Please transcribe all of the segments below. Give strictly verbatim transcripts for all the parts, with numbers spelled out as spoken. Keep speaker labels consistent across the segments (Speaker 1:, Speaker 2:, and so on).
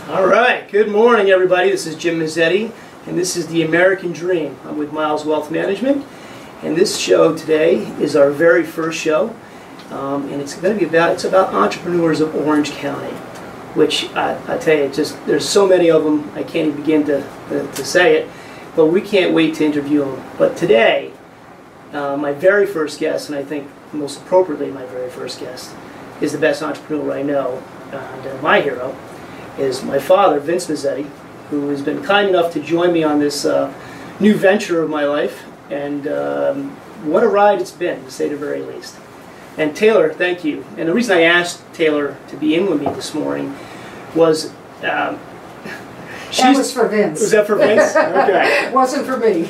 Speaker 1: All right, good morning everybody. This is Jim Mezzetti, and this is The American Dream. I'm with Myles Wealth Management, and this show today is our very first show, um, and it's going to be about, it's about entrepreneurs of Orange County, which I, I tell you, just there's so many of them, I can't even begin to, to, to say it, but we can't wait to interview them. But today, uh, my very first guest, and I think most appropriately my very first guest, is the best entrepreneur I know, and uh, my hero is my father, Vince Mezzetti, who has been kind enough to join me on this uh, new venture of my life. And um, what a ride it's been, to say the very least. And Taylor, thank you. And the reason I asked Taylor to be in with me this morning was... Um,
Speaker 2: that was for Vince.
Speaker 1: Was that for Vince? Okay.
Speaker 2: It wasn't for me.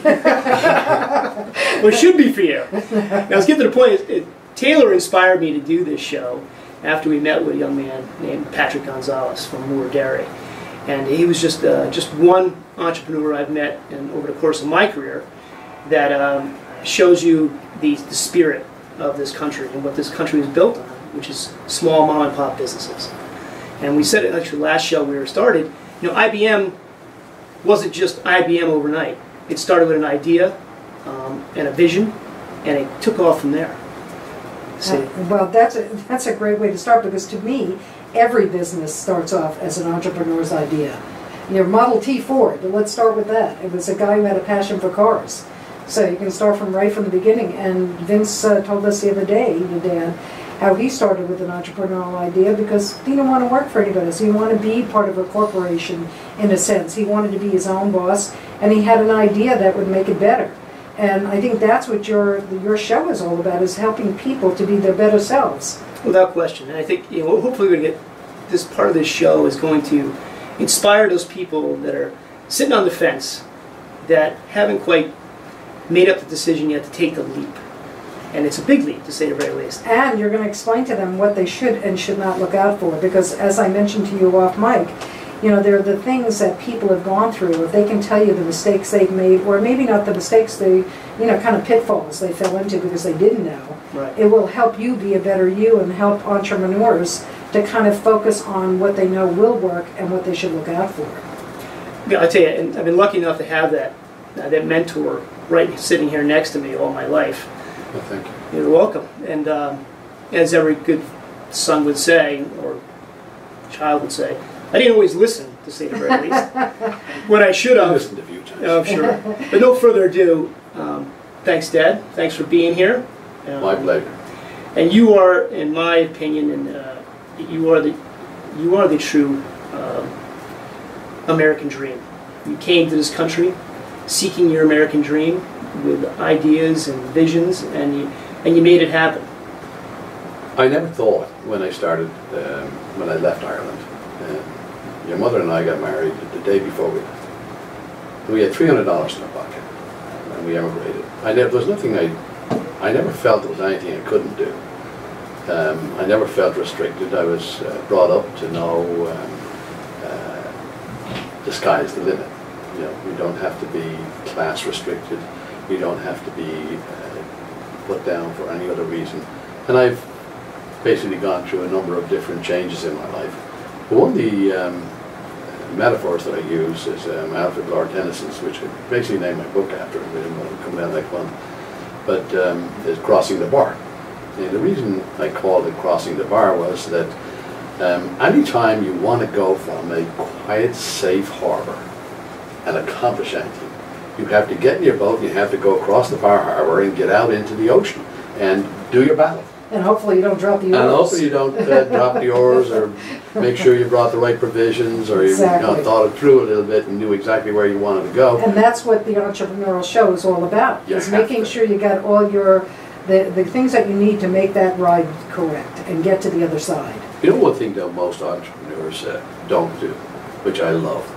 Speaker 1: Well, it should be for you. Now, let's get to the point. It, it, Taylor inspired me to do this show after we met with a young man named Patrick Gonzalez from Moore Dairy. And he was just uh, just one entrepreneur I've met in, over the course of my career that um, shows you the, the spirit of this country and what this country is built on, which is small mom and pop businesses. And we said it actually last show we were started, you know, I B M wasn't just I B M overnight. It started with an idea um, and a vision, and it took off from there.
Speaker 2: Uh, well, that's a, that's a great way to start, because to me, every business starts off as an entrepreneur's idea. Your Model T Ford, let's start with that. It was a guy who had a passion for cars. So you can start from right from the beginning. And Vince uh, told us the other day, your dad, how he started with an entrepreneurial idea because he didn't want to work for anybody. So he wanted to be part of a corporation in a sense. He wanted to be his own boss, and he had an idea that would make it better. And I think that's what your your show is all about, is helping people to be their better selves.
Speaker 1: Without question. And I think, you know, hopefully we're going to get this part of this show is going to inspire those people that are sitting on the fence that haven't quite made up the decision yet to take the leap. And it's a big leap, to say the very least.
Speaker 2: And you're going to explain to them what they should and should not look out for, because as I mentioned to you off mic, you know, there are the things that people have gone through. If they can tell you the mistakes they've made, or maybe not the mistakes they, you know, kind of pitfalls they fell into because they didn't know,
Speaker 1: right,
Speaker 2: it will help you be a better you and help entrepreneurs to kind of focus on what they know will work and what they should look out for.
Speaker 1: Yeah, I tell you, and I've been lucky enough to have that uh, that mentor right sitting here next to me all my life.
Speaker 3: Well, thank you.
Speaker 1: You're welcome. And um, as every good son would say, or child would say, I didn't always listen, to say the very least. When I should have.
Speaker 3: I listened a few times.
Speaker 1: Oh, sure. But no further ado, um, thanks, Dad. Thanks for being here. Um,
Speaker 3: My pleasure.
Speaker 1: And you are, in my opinion, and uh, you are the you are the true uh, American dream. You came to this country seeking your American dream with ideas and visions, and you and you made it happen.
Speaker 3: I never thought when I started, um, when I left Ireland. Um, your mother and I got married the day before we left. We had three hundred dollars in our pocket, and we emigrated. I never, there was nothing I, I never felt there was anything I couldn't do. Um, I never felt restricted. I was uh, brought up to know um, uh, the sky's the limit. You know, we don't have to be class restricted. We don't have to be uh, put down for any other reason. And I've basically gone through a number of different changes in my life. But one of the um, metaphors that I use is um, Alfred Lord Tennyson's, which I basically named my book after him. We didn't want to come down next month. But um, is Crossing the Bar. And the reason I called it Crossing the Bar was that um, anytime you want to go from a quiet, safe harbor and accomplish anything, you have to get in your boat and you have to go across the bar harbor and get out into the ocean and do your battle.
Speaker 2: And hopefully you don't drop the oars.
Speaker 3: And hopefully you don't uh, drop the oars, or make sure you brought the right provisions, or you,
Speaker 2: exactly.
Speaker 3: you know, thought it through a little bit and knew exactly where you wanted to go.
Speaker 2: And that's what the entrepreneurial show is all about,
Speaker 3: You
Speaker 2: is
Speaker 3: have
Speaker 2: making
Speaker 3: to.
Speaker 2: sure you got all your, the, the things that you need to make that ride correct and get to the other side.
Speaker 3: You know one thing that most entrepreneurs uh, don't do, which I love?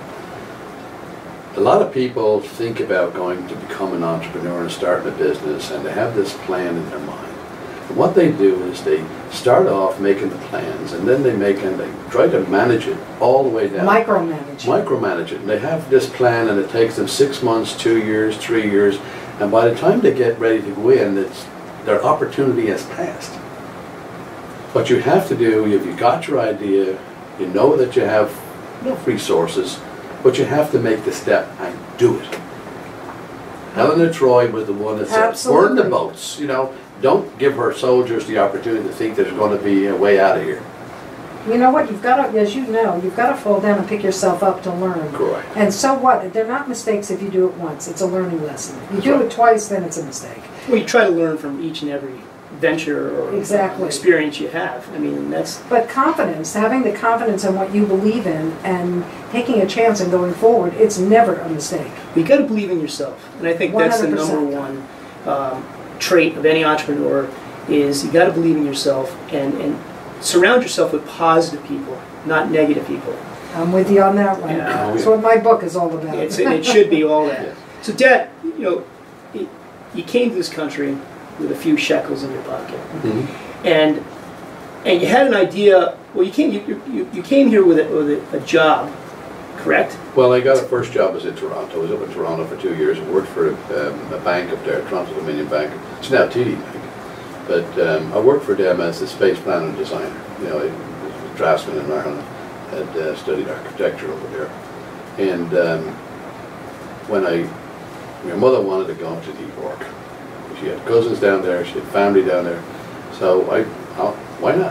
Speaker 3: A lot of people think about going to become an entrepreneur and starting a business, and they have this plan in their mind. And what they do is they start off making the plans, and then they make and they try to manage it all the way down.
Speaker 2: Micromanage.
Speaker 3: Micromanage it. And they have this plan, and it takes them six months, two years, three years, and by the time they get ready to go in, it's, their opportunity has passed. What you have to do, if you got your idea, you know that you have no free sources, but you have to make the step and do it. Eleanor Troy was the one that said, burn the boats, you know, don't give her soldiers the opportunity to think there's going to be a way out of here.
Speaker 2: You know what, you've got to, as you know, you've got to fall down and pick yourself up to learn.
Speaker 3: Correct.
Speaker 2: And so what? They're not mistakes if you do it once. It's a learning lesson. You do
Speaker 3: right.
Speaker 2: it twice, then it's a mistake.
Speaker 1: Well, you try to learn from each and every venture or
Speaker 2: exactly.
Speaker 1: experience you have. I mean, that's...
Speaker 2: But confidence, having the confidence in what you believe in and taking a chance and going forward, it's never a mistake.
Speaker 1: You got to believe in yourself. And I think that's the number one um, trait of any entrepreneur is you got to believe in yourself and, and surround yourself with positive people, not negative people.
Speaker 2: I'm with you on that one.
Speaker 1: Yeah.
Speaker 2: That's what my book is all about.
Speaker 1: It's, it should be all that. So, Dad, you know, you came to this country with a few shekels in your pocket,
Speaker 3: mm-hmm.
Speaker 1: and and you had an idea. Well, you came you you, you came here with a, with a, a job, correct?
Speaker 3: Well, I got a first job was in Toronto. I was up in Toronto for two years. I worked for um, a bank up there, Toronto Dominion Bank. It's now T D Bank, but um, I worked for them as a space planner and designer. You know, I was a draftsman in Ireland. Had uh, studied architecture over there, and um, when I, my mother wanted to go to New York. She had cousins down there. She had family down there. So I, oh, why not?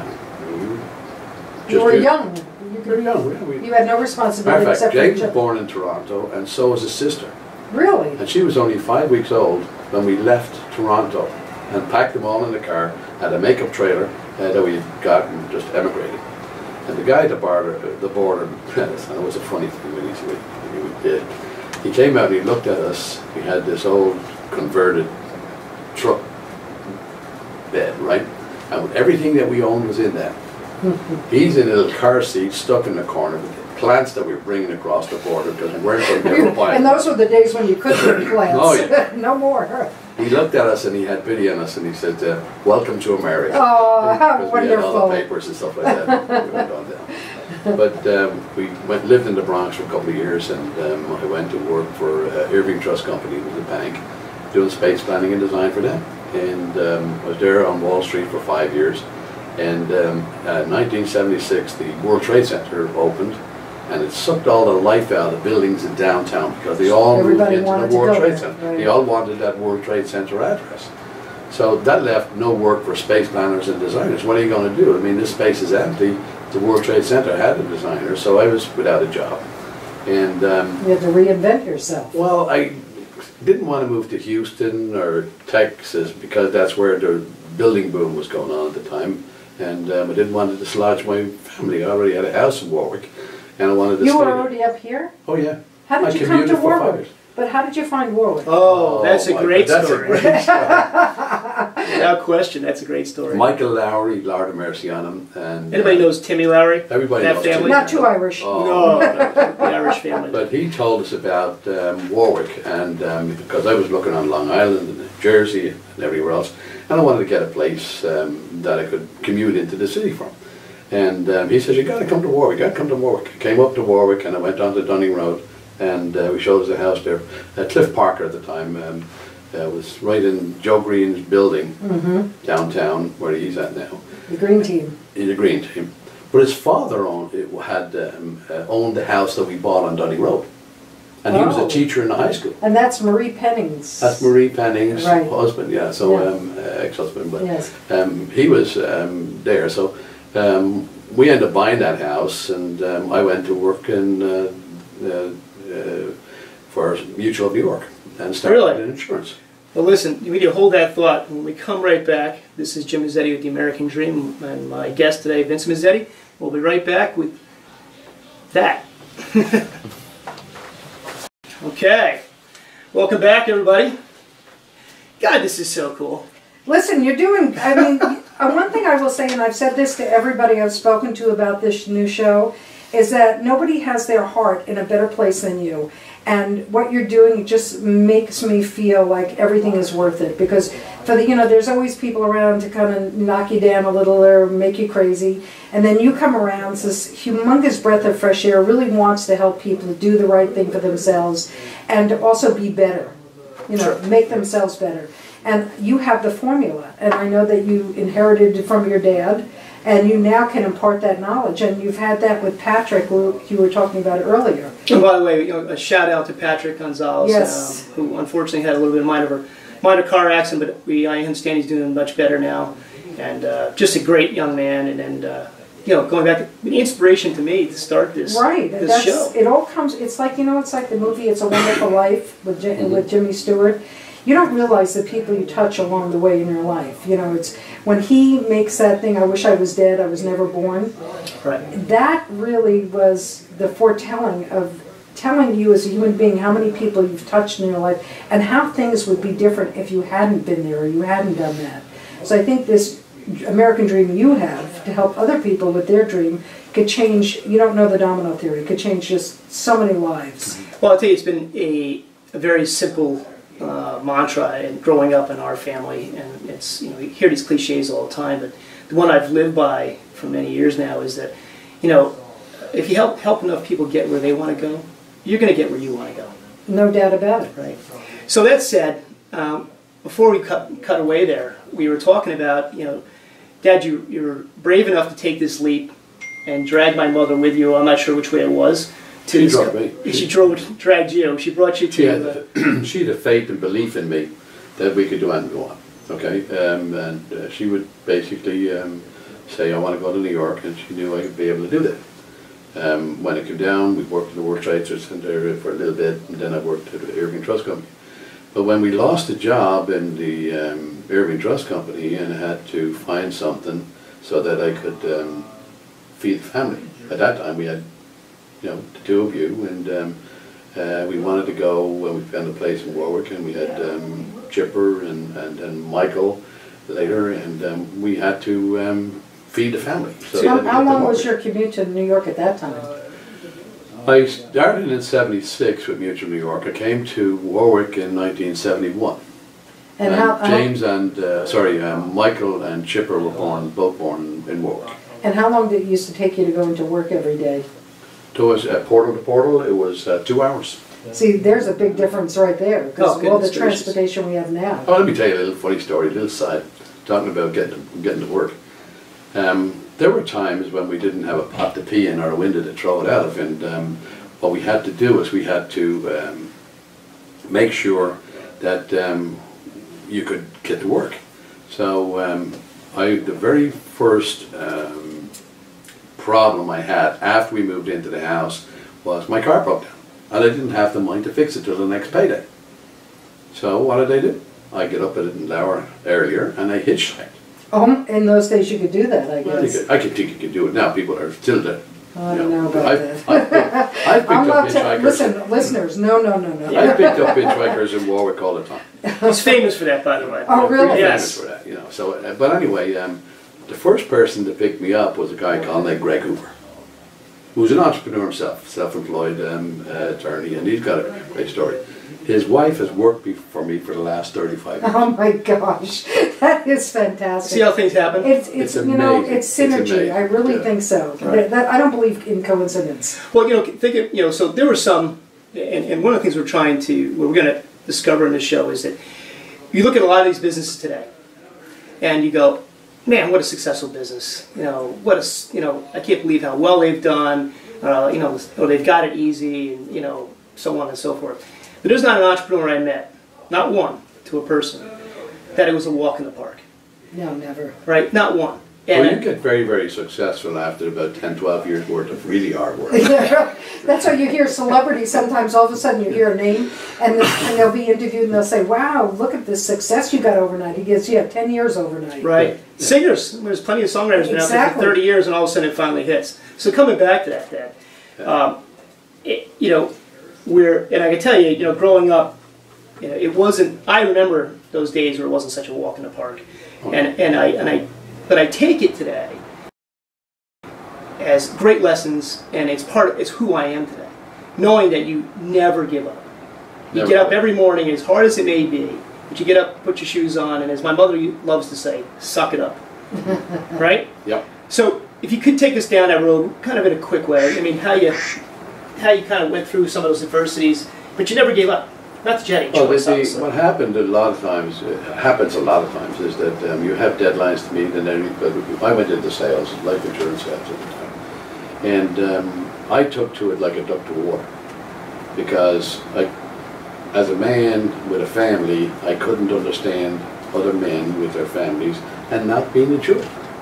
Speaker 2: We you were
Speaker 3: did.
Speaker 2: young.
Speaker 3: You were young. Yeah, we,
Speaker 2: you had no responsibility
Speaker 3: matter of fact,
Speaker 2: except
Speaker 3: Jake
Speaker 2: for
Speaker 3: was born in Toronto, and so was his sister.
Speaker 2: Really?
Speaker 3: And she was only five weeks old when we left Toronto and packed them all in the car, had a makeup trailer uh, that we got and just emigrated. And the guy at the border, the border, it was a funny thing when he, when he did. He came out and he looked at us. We had this old converted truck bed, right? And everything that we owned was in that. He's in a little car seat, stuck in the corner with the plants that we were bringing across the border because we weren't going to get them.
Speaker 2: And those were the days when you could bring plants.
Speaker 3: Oh, yeah.
Speaker 2: No more.
Speaker 3: He looked at us and he had pity on us and he said, uh, "Welcome to America."
Speaker 2: Oh, how
Speaker 3: because
Speaker 2: wonderful!
Speaker 3: we had all the papers and stuff like that. We went on down. But um, we went lived in the Bronx for a couple of years, and um, I went to work for uh, Irving Trust Company, which was a bank, doing space planning and design for them. And um, I was there on Wall Street for five years. And um, uh, nineteen seventy-six, the World Trade Center opened, and it sucked all the life out of the buildings in downtown because they all
Speaker 2: Everybody
Speaker 3: moved into the World Trade Center. Right. They all wanted that World Trade Center address. So that left no work for space planners and designers. What are you going to do? I mean, this space is empty. The World Trade Center had a designer, so I was without a job. And um,
Speaker 2: you had to reinvent yourself.
Speaker 3: Well, I didn't want to move to Houston or Texas because that's where the building boom was going on at the time. And um, I didn't want to dislodge my family. I already had a house in Warwick, and I wanted to
Speaker 2: You
Speaker 3: stay
Speaker 2: were
Speaker 3: there.
Speaker 2: already up here?
Speaker 3: Oh, yeah.
Speaker 2: How did
Speaker 3: I
Speaker 2: you come to
Speaker 3: for
Speaker 2: Warwick? But how did you find Warwick?
Speaker 1: Oh, that's
Speaker 3: oh,
Speaker 1: a great
Speaker 3: that's
Speaker 1: story.
Speaker 3: A great story.
Speaker 1: Without question, that's a great story.
Speaker 3: Michael Lowry, Lord of mercy on him. And,
Speaker 1: Anybody
Speaker 3: uh,
Speaker 1: knows Timmy Lowry?
Speaker 3: Everybody
Speaker 1: that
Speaker 3: knows
Speaker 1: family?
Speaker 3: Timmy.
Speaker 2: Not too Irish.
Speaker 3: Oh.
Speaker 1: No, no, the Irish family.
Speaker 3: But he told us about um, Warwick, and um, because I was looking on Long Island and Jersey and everywhere else, and I wanted to get a place um, that I could commute into the city from. And um, he says, "You got to come to Warwick. You got to come to Warwick." I came up to Warwick, and I went on to Dunning Road, and uh, we showed us a house there. Uh, Cliff Parker at the time um, uh, was right in Joe Green's building
Speaker 2: mm-hmm.
Speaker 3: downtown, where he's at now.
Speaker 2: The Green Team.
Speaker 3: In the Green Team. But his father owned it had um, uh, owned the house that we bought on Dunning Road, and oh. he was a teacher in the high school.
Speaker 2: And that's Marie Penning's.
Speaker 3: That's Marie Penning's
Speaker 2: right.
Speaker 3: husband, yeah. So
Speaker 2: yeah.
Speaker 3: Um, uh, ex-husband, but
Speaker 2: yes.
Speaker 3: um, he was um, there. So um, we ended up buying that house, and um, I went to work in uh, uh, uh, for Mutual of New York and started
Speaker 1: really?
Speaker 3: in insurance.
Speaker 1: Well, listen, we need to hold that thought. When we come right back, this is Jim Mezzetti with the American Dream, and my guest today, Vince Mezzetti. We'll be right back with that. Okay. Welcome back, everybody. God, this is so cool.
Speaker 2: Listen, you're doing, I mean, uh, one thing I will say, and I've said this to everybody I've spoken to about this new show, is that nobody has their heart in a better place than you. And what you're doing just makes me feel like everything is worth it. Because, for the, you know, there's always people around to kind of knock you down a little or make you crazy. And then you come around, this humongous breath of fresh air, really wants to help people to do the right thing for themselves and also be better. You know,
Speaker 1: Sure.
Speaker 2: make themselves better. And you have the formula. And I know that you inherited it from your dad. And you now can impart that knowledge, and you've had that with Patrick, who you were talking about earlier.
Speaker 1: And by the way, you know, a shout out to Patrick Gonzalez,
Speaker 2: yes.
Speaker 1: um, who unfortunately had a little bit of minor, minor car accident, but we, I understand he's doing much better now. And uh, just a great young man, and, and uh, you know, going back, an inspiration to me to start this,
Speaker 2: right.
Speaker 1: this
Speaker 2: That's,
Speaker 1: show.
Speaker 2: It all comes, it's like, you know, it's like the movie It's a Wonderful Life with, J mm-hmm. with Jimmy Stewart. You don't realize the people you touch along the way in your life. You know, it's when he makes that thing, I wish I was dead, I was never born.
Speaker 1: Right.
Speaker 2: That really was the foretelling of telling you as a human being how many people you've touched in your life and how things would be different if you hadn't been there or you hadn't done that. So I think this American dream you have to help other people with their dream could change, you don't know the domino theory, could change just so many lives.
Speaker 1: Well, I'll tell you, it's been a, a very simple Uh, mantra and growing up in our family, and it's, you know, you hear these cliches all the time, but the one I've lived by for many years now is that, you know, if you help help enough people get where they want to go, you're going to get where you want to go.
Speaker 2: No doubt about it.
Speaker 1: Right. So that said, um, before we cut cut away there, we were talking about, you know, Dad, you you were brave enough to take this leap and drag my mother with you. I'm not sure which way it was.
Speaker 3: She drove me.
Speaker 1: She drove, dragged you. She brought you to.
Speaker 3: She had, uh, she had a faith and belief in me that we could do anything we want. Okay, um, and uh, she would basically um, say, "I want to go to New York," and she knew I would be able to do that. Um, when it came down, we worked in the World Trade Center for a little bit, and then I worked at the Irving Trust Company. But when we lost a job in the um, Irving Trust Company, and I had to find something so that I could um, feed the family. At that time, we had, you know, the two of you, and um, uh, we wanted to go when we found a place in Warwick, and we had um, Chipper and, and, and Michael later, and um, we had to um, feed the family. So
Speaker 2: how how long was your commute to New York at that time?
Speaker 3: I started in seventy-six with Mutual New York. I came to Warwick in nineteen seventy-one.
Speaker 2: And,
Speaker 3: and
Speaker 2: how,
Speaker 3: James and, uh, sorry, um, Michael and Chipper were born, both born in Warwick.
Speaker 2: And how long did it used to take you to go into work every day?
Speaker 3: To us, uh, portal to portal, it was uh, two hours.
Speaker 2: See, there's a big difference right there, because
Speaker 1: Oh,
Speaker 2: of all the
Speaker 1: goodness
Speaker 2: transportation we have now.
Speaker 3: Oh, let me tell you a little funny story, a little side, talking about getting to, getting to work. Um, there were times when we didn't have a pot to pee in or a window to throw it out of, and um, what we had to do is we had to um, make sure that um, you could get to work. So um, I, the very first um, problem I had after we moved into the house was my car broke down, and I didn't have the money to fix it till the next payday. So what did I do? I get up an hour earlier and I hitchhiked.
Speaker 2: Oh, in those days you could do that, I
Speaker 3: Well,
Speaker 2: guess.
Speaker 3: you could, I could think you could do it now. People are still there.
Speaker 2: I don't know about
Speaker 3: I've,
Speaker 2: that.
Speaker 3: I've picked, I've picked
Speaker 2: I'm
Speaker 3: up
Speaker 2: not ta-
Speaker 3: hitchhikers.
Speaker 2: listen, listeners, no, no, no, no.
Speaker 3: I've picked up hitchhikers in Warwick all the time.
Speaker 1: He's famous for that, by the way.
Speaker 2: Oh, really?
Speaker 3: Pretty
Speaker 1: Yes.
Speaker 3: famous for that, you know. So, uh, but anyway, um, the first person to pick me up was a guy called like Greg Hoover, who's an entrepreneur himself, self-employed um, uh, attorney, and he's got a great story. His wife has worked be for me for the last thirty-five years.
Speaker 2: Oh my gosh, that is fantastic.
Speaker 1: See how things happen?
Speaker 2: It's, it's,
Speaker 3: It's
Speaker 2: you know,
Speaker 3: amazing.
Speaker 2: it's
Speaker 3: It's
Speaker 2: synergy.
Speaker 3: amazing.
Speaker 2: I really
Speaker 3: Yeah.
Speaker 2: think so.
Speaker 1: Right.
Speaker 2: That, that, I don't believe in coincidence.
Speaker 1: Well, you know, think of, you know, so there were some, and, and one of the things we're trying to, what we're going to discover in this show is that you look at a lot of these businesses today, and you go, man, what a successful business. You know, what a, you know, I can't believe how well they've done. Uh, you know, or they've got it easy, and you know, so on and so forth. But there's not an entrepreneur I met, not one, to a person, that it was a walk in the park.
Speaker 2: No, never.
Speaker 1: Right? Not one. And
Speaker 3: Well, you get very, very successful after about ten, twelve years worth of really hard work.
Speaker 2: That's why you hear celebrities sometimes. All of a sudden, you hear a name, and, and they'll be interviewed, and they'll say, "Wow, look at this success you got overnight." He gets, "Yeah, ten years overnight."
Speaker 1: Right.
Speaker 3: Yeah.
Speaker 1: Singers, there's plenty of songwriters been out there for
Speaker 2: Exactly.
Speaker 1: thirty years, and all of a sudden it finally hits. So coming back to that, Dad, um, it, you know, we're, and I can tell you, you know, growing up, you know, it wasn't. I remember those days where it wasn't such a walk in the park,
Speaker 3: Oh.
Speaker 1: and and I and I, but I take it today as great lessons, and it's part of, it's who I am today, knowing that you never give up. You
Speaker 3: Never.
Speaker 1: get up every morning, as hard as it may be, but you get up, put your shoes on, and as my mother loves to say, suck it up. Right?
Speaker 3: Yep.
Speaker 1: So if you could take us down that road, kind of in a quick way, I mean, how you, how you kind of went through some of those adversities, but you never gave up. Not that you had any
Speaker 3: Well,
Speaker 1: choice,
Speaker 3: the,
Speaker 1: obviously.
Speaker 3: what happened a lot of times, uh, happens a lot of times, is that um, you have deadlines to meet, and then you, but I went into sales, life insurance sales at the time, and um, I took to it like a duck to water, because like as a man with a family, I couldn't understand other men with their families and not being insured.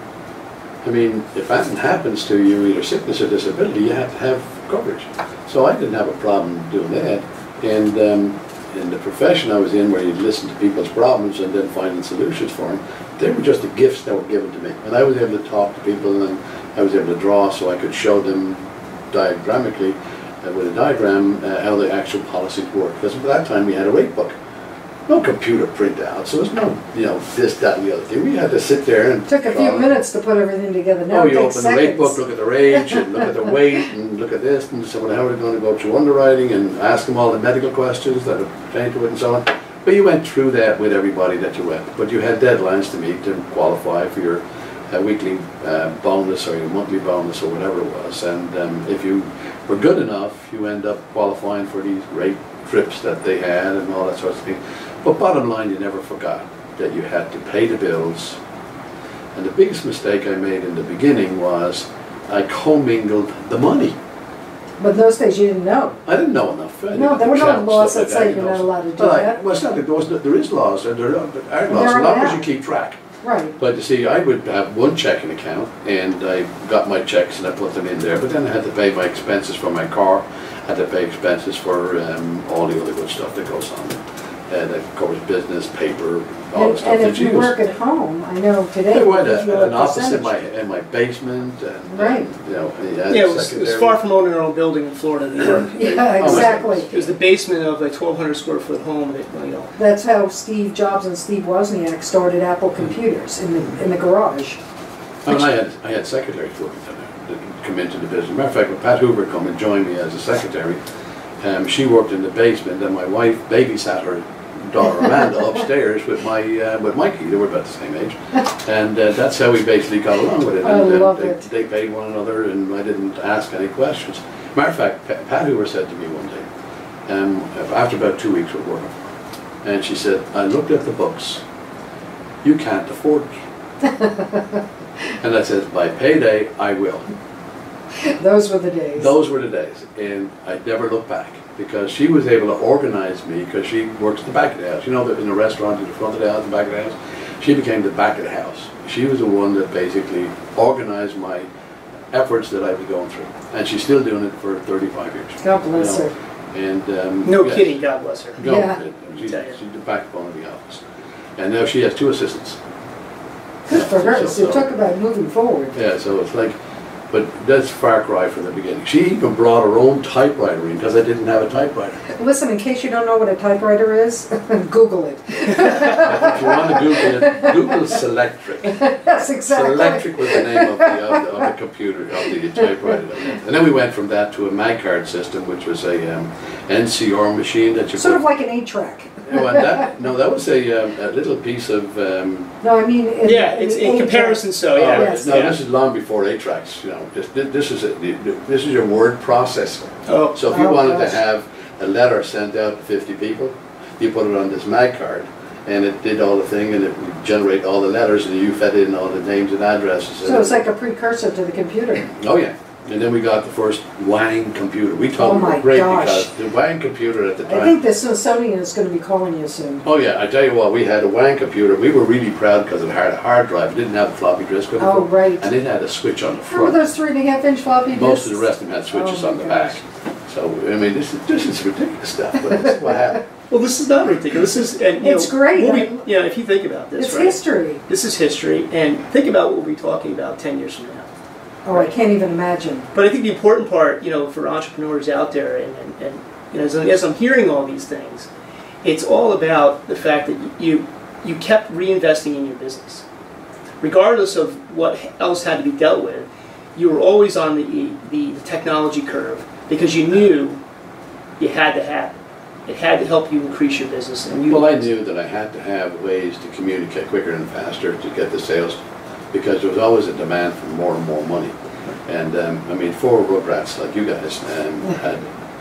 Speaker 3: I mean, if that happens to you, either sickness or disability, you have to have coverage. So I didn't have a problem doing that, and um, in the profession I was in, where you'd listen to people's problems and then finding solutions for them, they were just the gifts that were given to me. And I was able to talk to people, and I was able to draw, so I could show them diagrammically, uh, with a diagram, uh, how the actual policies work. Because at that time we had a rate book. No computer printout, so there's no, you know, this, that, and the other thing. We had to sit there and...
Speaker 2: It took a few
Speaker 3: draw.
Speaker 2: minutes to put everything together. Now
Speaker 3: Oh,
Speaker 2: it
Speaker 3: you
Speaker 2: takes
Speaker 3: open the rate
Speaker 2: seconds.
Speaker 3: book, look at the range, and look at the weight, and look at this, and so how are we going to go through underwriting, and ask them all the medical questions that pertain to it, and so on. But you went through that with everybody that you went. But you had deadlines to meet to qualify for your uh, weekly uh, bonus or your monthly bonus or whatever it was. And um, if you were good enough, you end up qualifying for these rate trips that they had and all that sort of thing. But bottom line, you never forgot that you had to pay the bills. And the biggest mistake I made in the beginning was I commingled the money.
Speaker 2: But in those days you didn't know.
Speaker 3: I didn't know enough. I
Speaker 2: No,
Speaker 3: didn't
Speaker 2: there were no
Speaker 3: accept
Speaker 2: laws
Speaker 3: stuff
Speaker 2: that
Speaker 3: like
Speaker 2: say
Speaker 3: you
Speaker 2: you're
Speaker 3: know.
Speaker 2: not allowed to do
Speaker 3: Well, I-
Speaker 2: that.
Speaker 3: Well, it's not that there, was no, there is laws, and there are, there are laws,
Speaker 2: There
Speaker 3: as long
Speaker 2: are
Speaker 3: as you
Speaker 2: now.
Speaker 3: keep track.
Speaker 2: Right.
Speaker 3: But you see, I would have one checking account, and I got my checks and I put them in there, but then I had to pay my expenses for my car, I had to pay expenses for um, all the other good stuff that goes on. Uh, that covers business, paper, all the
Speaker 2: And,
Speaker 3: stuff
Speaker 2: and
Speaker 3: that
Speaker 2: if you
Speaker 3: use.
Speaker 2: work at home, I know today
Speaker 3: There
Speaker 2: they
Speaker 3: was
Speaker 2: give you
Speaker 3: a,
Speaker 2: a
Speaker 3: an office in my
Speaker 2: percentage.
Speaker 3: in my basement, and
Speaker 2: Right.
Speaker 3: you know, I had
Speaker 1: Yeah,
Speaker 3: a
Speaker 1: it was, it was
Speaker 3: secondary-
Speaker 1: far from owning our own building in Florida, New York.
Speaker 2: Yeah,
Speaker 3: Oh,
Speaker 2: exactly.
Speaker 1: It was the basement of a twelve hundred square foot home that, you know.
Speaker 2: That's how Steve Jobs and Steve Wozniak started Apple Computers, in the in the garage.
Speaker 3: I mean, I had I had secretaries working for them that come into the business. Matter of fact, when Pat Hoover come and joined me as a secretary, um, she worked in the basement, and my wife babysat her daughter Amanda upstairs with my uh, with Mikey. They were about the same age, and uh, that's how we basically got along with it.
Speaker 2: I
Speaker 3: And, and
Speaker 2: love
Speaker 3: they,
Speaker 2: it.
Speaker 3: they paid one another, and I didn't ask any questions. Matter of fact, Pa- Pat Hoover said to me one day, um, after about two weeks of working for her, and she said, "I looked at the books. You can't afford me." And I said, "By payday, I will."
Speaker 2: Those were the days.
Speaker 3: Those were the days, and I never looked back, because she was able to organize me, because she works at the back of the house. You know, that in the restaurant, in the front of the house, the back of the house, she became the back of the house. She was the one that basically organized my efforts that I was going through, and she's still doing it for thirty-five years.
Speaker 2: God bless
Speaker 3: you know.
Speaker 2: her.
Speaker 3: And um,
Speaker 1: No
Speaker 3: yes,
Speaker 1: kidding, God bless her.
Speaker 3: No,
Speaker 2: Yeah.
Speaker 3: it- she's,
Speaker 1: Tell you.
Speaker 3: she's the backbone of the office, and now she has two assistants.
Speaker 2: Good for her.
Speaker 3: So-
Speaker 2: So talk about moving forward.
Speaker 3: Yeah, so it's like, but that's far cry from the beginning. She even brought her own typewriter in, because I didn't have a typewriter.
Speaker 2: Listen, in case you don't know what a typewriter is, Google it.
Speaker 3: If you want to Google it, Google Selectric.
Speaker 2: That's exactly.
Speaker 3: Selectric was the name of the, of the, of the computer, of the typewriter. And then we went from that to a MagCard system, which was a um, N C R machine that you
Speaker 2: Sort
Speaker 3: put...
Speaker 2: of like an eight track.
Speaker 3: No, and that, no, that was a, um, a little piece of... Um,
Speaker 2: No, I mean. In,
Speaker 1: Yeah, it's in
Speaker 2: eight-track.
Speaker 1: comparison, so
Speaker 3: oh,
Speaker 1: yeah.
Speaker 2: yes.
Speaker 3: No,
Speaker 1: yeah.
Speaker 3: this is long before eight tracks. You know, this, this is a, this is your word processor.
Speaker 1: Oh,
Speaker 3: So if you
Speaker 2: Oh,
Speaker 3: wanted
Speaker 2: gosh.
Speaker 3: to have a letter sent out to fifty people, you put it on this mag card, and it did all the thing, and it would generate all the letters, and you fed in all the names and addresses.
Speaker 2: So it's like a precursor to the computer.
Speaker 3: Oh yeah, and then we got the first Wang computer. We thought
Speaker 2: Oh
Speaker 3: we were
Speaker 2: my
Speaker 3: great
Speaker 2: gosh.
Speaker 3: because the Wang computer at the time.
Speaker 2: I think the Smithsonian is going to be calling you soon.
Speaker 3: Oh yeah, I tell you what, we had a Wang computer. We were really proud because it had a hard drive. It didn't have a floppy disk with it.
Speaker 2: Oh, right.
Speaker 3: And it had a switch on the
Speaker 2: Remember
Speaker 3: front.
Speaker 2: those three and a half inch floppy disks?
Speaker 3: Most of the rest of them had switches
Speaker 2: Oh,
Speaker 3: on the
Speaker 2: my
Speaker 3: back.
Speaker 2: gosh.
Speaker 3: So I mean, this is this is ridiculous stuff. But this is what happened.
Speaker 1: well, this is not ridiculous. This is, and, you
Speaker 2: It's
Speaker 1: know,
Speaker 2: great.
Speaker 1: we'll
Speaker 2: I-
Speaker 1: be- yeah, if you think about this,
Speaker 2: It's
Speaker 1: right?
Speaker 2: history.
Speaker 1: This is history, and think about what we'll be talking about ten years from now.
Speaker 2: Oh, I can't even imagine.
Speaker 1: But I think the important part, you know, for entrepreneurs out there, and, and, and you know, as, as I'm hearing all these things, it's all about the fact that you you kept reinvesting in your business, regardless of what else had to be dealt with. You were always on the the, the technology curve because you knew you had to have it. It had to help you increase your business. And you
Speaker 3: Well, I knew that I had to have ways to communicate quicker and faster to get the sales, because there was always a demand for more and more money. And um, I mean, four rugrats like you guys um, had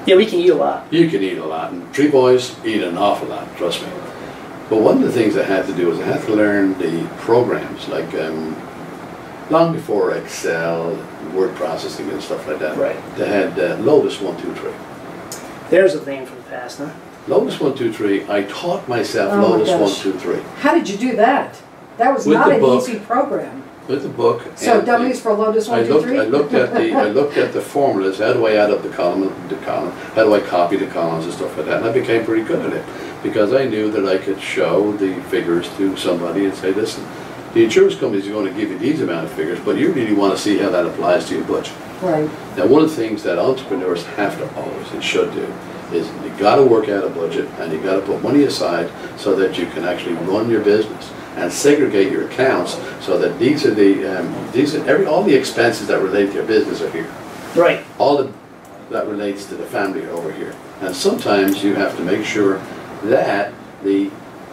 Speaker 1: Yeah, we can eat a lot.
Speaker 3: You can eat a lot, and three boys eat an awful lot, trust me. But one of the things I had to do was I had to learn the programs, like um, long before Excel, word processing and stuff like that.
Speaker 1: Right.
Speaker 3: They had uh, Lotus one two three.
Speaker 1: There's a name from the past, huh?
Speaker 3: Lotus one two three, I taught myself
Speaker 2: Oh my
Speaker 3: Lotus
Speaker 2: gosh.
Speaker 3: one two three.
Speaker 2: How did you do that? That was
Speaker 3: With
Speaker 2: not
Speaker 3: the
Speaker 2: an
Speaker 3: book.
Speaker 2: easy program.
Speaker 3: With the book.
Speaker 2: So
Speaker 3: and
Speaker 2: dummies
Speaker 3: the-
Speaker 2: for Lotus
Speaker 3: I
Speaker 2: one, two,
Speaker 3: looked,
Speaker 2: three?
Speaker 3: I looked at the I looked at the formulas. How do I add up the column, the column? How do I copy the columns and stuff like that? And I became pretty good at it because I knew that I could show the figures to somebody and say, listen, the insurance company is going to give you these amount of figures, but you really want to see how that applies to your budget.
Speaker 2: Right.
Speaker 3: Now, one of the things that entrepreneurs have to always and should do is you got to work out a budget and you got to put money aside so that you can actually run your business and segregate your accounts so that these are the um, these are every all the expenses that relate to your business are here.
Speaker 1: Right.
Speaker 3: All of that relates to the family are over here. And sometimes you have to make sure that the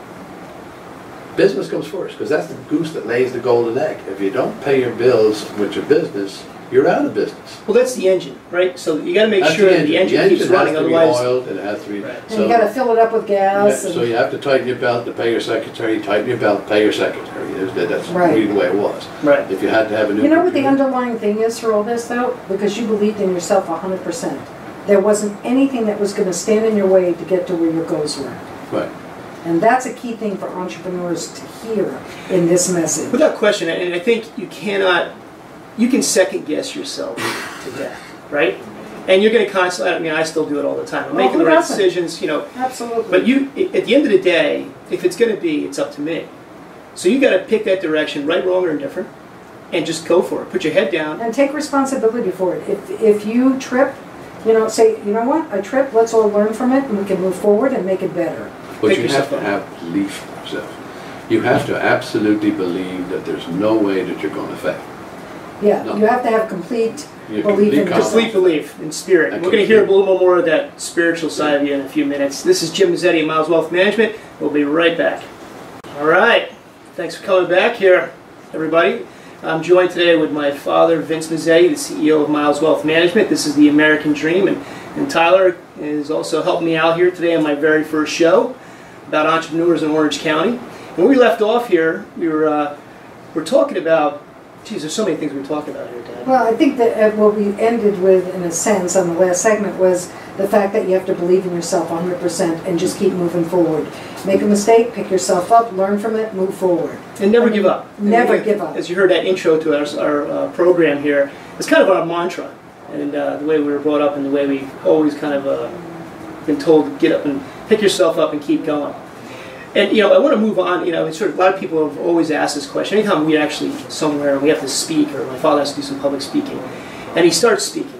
Speaker 3: business comes first, because that's the goose that lays the golden egg. If you don't pay your bills with your business, you're out of business.
Speaker 1: Well, that's the engine, right? So you got to make
Speaker 3: That's
Speaker 1: sure
Speaker 3: the
Speaker 1: that the
Speaker 3: engine.
Speaker 1: engine
Speaker 3: The
Speaker 1: keeps
Speaker 3: engine
Speaker 1: running,
Speaker 3: has to be
Speaker 1: otherwise.
Speaker 3: oiled, and it has to be.
Speaker 1: Right.
Speaker 2: And you got to fill it up with gas.
Speaker 3: Yeah,
Speaker 2: and
Speaker 3: so you have to tighten your belt to pay your secretary, tighten your belt, pay your secretary. There's- That's
Speaker 2: Right.
Speaker 3: really the way it was.
Speaker 1: Right.
Speaker 3: If you had to have a new
Speaker 2: You know what the
Speaker 3: computer-
Speaker 2: underlying thing is for all this, though? Because you believed in yourself one hundred percent. There wasn't anything that was going to stand in your way to get to where your goals were.
Speaker 3: Right.
Speaker 2: And that's a key thing for entrepreneurs to hear in this message.
Speaker 1: Without question, and I think you cannot, you can second guess yourself to death, right? And you're going to constantly, I mean, I still do it all the time. I'm
Speaker 2: Oh,
Speaker 1: making
Speaker 2: who
Speaker 1: the right
Speaker 2: doesn't?
Speaker 1: decisions, you know.
Speaker 2: Absolutely.
Speaker 1: But you, at the end of the day, if it's going to be, it's up to me. So you got to pick that direction, right, wrong, or indifferent, and just go for it. Put your head down.
Speaker 2: And take responsibility for it. If, if you trip, you know, say, you know what, I tripped, let's all learn from it, and we can move forward and make it better.
Speaker 3: But
Speaker 1: Pick
Speaker 3: you
Speaker 1: yourself
Speaker 3: have to
Speaker 1: up.
Speaker 3: have belief in yourself. You have to absolutely believe that there's no way that you're going to fail.
Speaker 2: Yeah,
Speaker 3: No.
Speaker 2: you have to have complete
Speaker 3: You
Speaker 2: belief in
Speaker 3: complete
Speaker 2: yourself.
Speaker 1: Complete belief in spirit.
Speaker 3: And
Speaker 1: We're going to hear a
Speaker 3: complete-
Speaker 1: little more of that spiritual side of you in a few minutes. This is Jim Mezzetti of Myles Wealth Management. We'll be right back. All right. Thanks for coming back here, everybody. I'm joined today with my father, Vince Mezzetti, the C E O of Myles Wealth Management. This is the American Dream, and, and Tyler is also helping me out here today on my very first show about entrepreneurs in Orange County. When we left off here, we were uh, we're talking about, geez, there's so many things we talked about here, Dad.
Speaker 2: Well, I think that uh, what we ended with, in a sense, on the last segment was the fact that you have to believe in yourself one hundred percent and just keep moving forward. Make a mistake, pick yourself up, learn from it, move forward.
Speaker 1: And never
Speaker 2: I mean,
Speaker 1: give up.
Speaker 2: Never
Speaker 1: And,
Speaker 2: give up.
Speaker 1: As you heard that intro to our, our uh, program here, it's kind of our mantra. And uh, the way we were brought up and the way we've always kind of uh, been told to get up and pick yourself up and keep going. And, you know, I want to move on. You know, it's sort of, a lot of people have always asked this question. Anytime we actually somewhere, we have to speak, or my father has to do some public speaking, and he starts speaking.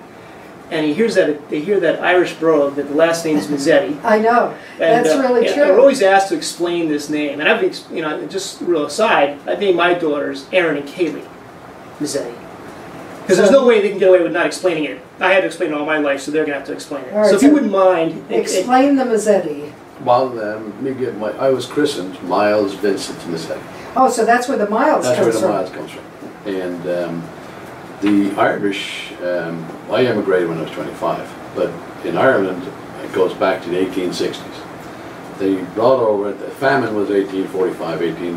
Speaker 1: And he hears that, they hear that Irish brogue, that the last name is Mezzetti.
Speaker 2: I know.
Speaker 1: And,
Speaker 2: That's
Speaker 1: uh,
Speaker 2: really
Speaker 1: yeah,
Speaker 2: true.
Speaker 1: We're always asked to explain this name, and I've, ex- you know, just real aside, I named my daughters Erin and Kaylee Mezzetti, because there's no way they can get away with not explaining it. I had to explain it all my life, so they're gonna have to explain it.
Speaker 2: All right,
Speaker 1: so if
Speaker 2: so
Speaker 1: you wouldn't mind, it- it-
Speaker 2: Explain the Mezzetti.
Speaker 3: Well, um, me get my, I was christened Myles Vincent Mezzetti.
Speaker 2: Oh, so that's where the Myles
Speaker 3: That's where
Speaker 2: comes
Speaker 3: the
Speaker 2: from.
Speaker 3: Myles comes from. And um, the Irish, um, I emigrated when I was twenty-five, but in Ireland it goes back to the eighteen sixties. They brought over, the famine was eighteen forty-five, eighteen,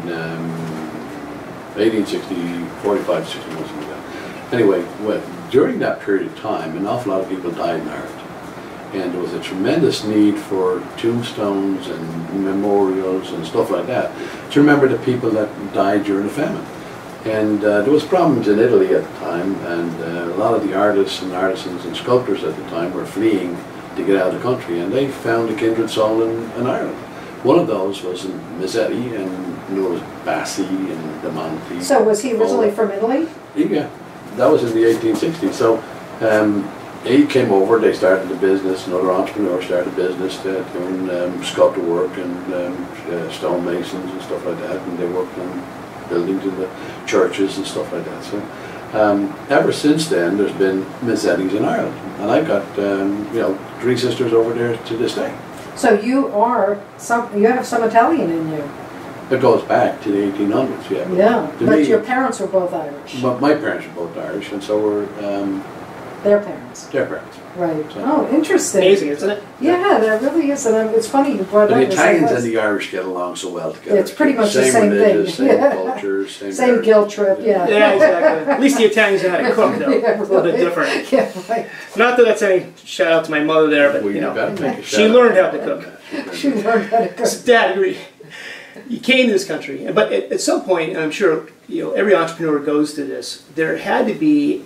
Speaker 3: um, eighteen sixty, forty-five, sixty, something like that. Anyway, well, during that period of time, an awful lot of people died in Ireland. And there was a tremendous need for tombstones and memorials and stuff like that to remember the people that died during the famine. And uh, there was problems in Italy at the time, and uh, a lot of the artists and artisans and sculptors at the time were fleeing to get out of the country, and they found a kindred soul in, in Ireland. One of those was in Mezzetti, and you know, it was Bassi and De Monte.
Speaker 2: So was he originally from Italy?
Speaker 3: Yeah, that was in the eighteen sixties. So um, he came over, they started the business, another entrepreneur started a business uh, doing um, sculptor work and um, uh, stonemasons and stuff like that, and they worked on buildings in the churches and stuff like that. So um, ever since then, there's been Mezzettis in Ireland, and I've got um, you know three sisters over there to this day.
Speaker 2: So you are some. You have some Italian in you.
Speaker 3: It goes back to the eighteen hundreds, yeah.
Speaker 2: Yeah,
Speaker 3: To
Speaker 2: but
Speaker 3: me-
Speaker 2: your parents were both Irish.
Speaker 3: But my parents were both Irish, and so were um,
Speaker 2: Their parents.
Speaker 3: Their parents.
Speaker 2: Right.
Speaker 3: So-
Speaker 2: Oh, interesting.
Speaker 1: Amazing, isn't it?
Speaker 2: Yeah, that really is. And um, it's funny you brought
Speaker 3: But
Speaker 2: up
Speaker 3: the
Speaker 2: this
Speaker 3: Italians
Speaker 2: West.
Speaker 3: and the Irish get along so well together.
Speaker 2: It's pretty much the
Speaker 3: same
Speaker 2: same
Speaker 3: religious,
Speaker 2: thing.
Speaker 3: Same
Speaker 2: Yeah.
Speaker 3: cultures, same,
Speaker 2: Same
Speaker 3: heritage.
Speaker 2: guilt trip, yeah.
Speaker 1: Yeah, exactly. At least the Italians know how to cook, though.
Speaker 2: Yeah,
Speaker 1: It's a little bit
Speaker 2: really.
Speaker 1: different.
Speaker 2: Yeah, right.
Speaker 1: Not that that's any shout out to my mother there, but
Speaker 3: Well,
Speaker 1: you know,
Speaker 3: gotta make a
Speaker 1: she
Speaker 3: shout
Speaker 1: learned
Speaker 3: out
Speaker 1: how to
Speaker 3: on
Speaker 1: cook.
Speaker 3: that.
Speaker 2: She learned how to cook.
Speaker 1: So, Dad, you you came to this country, but at, at some point, and I'm sure you know every entrepreneur goes to this. There had to be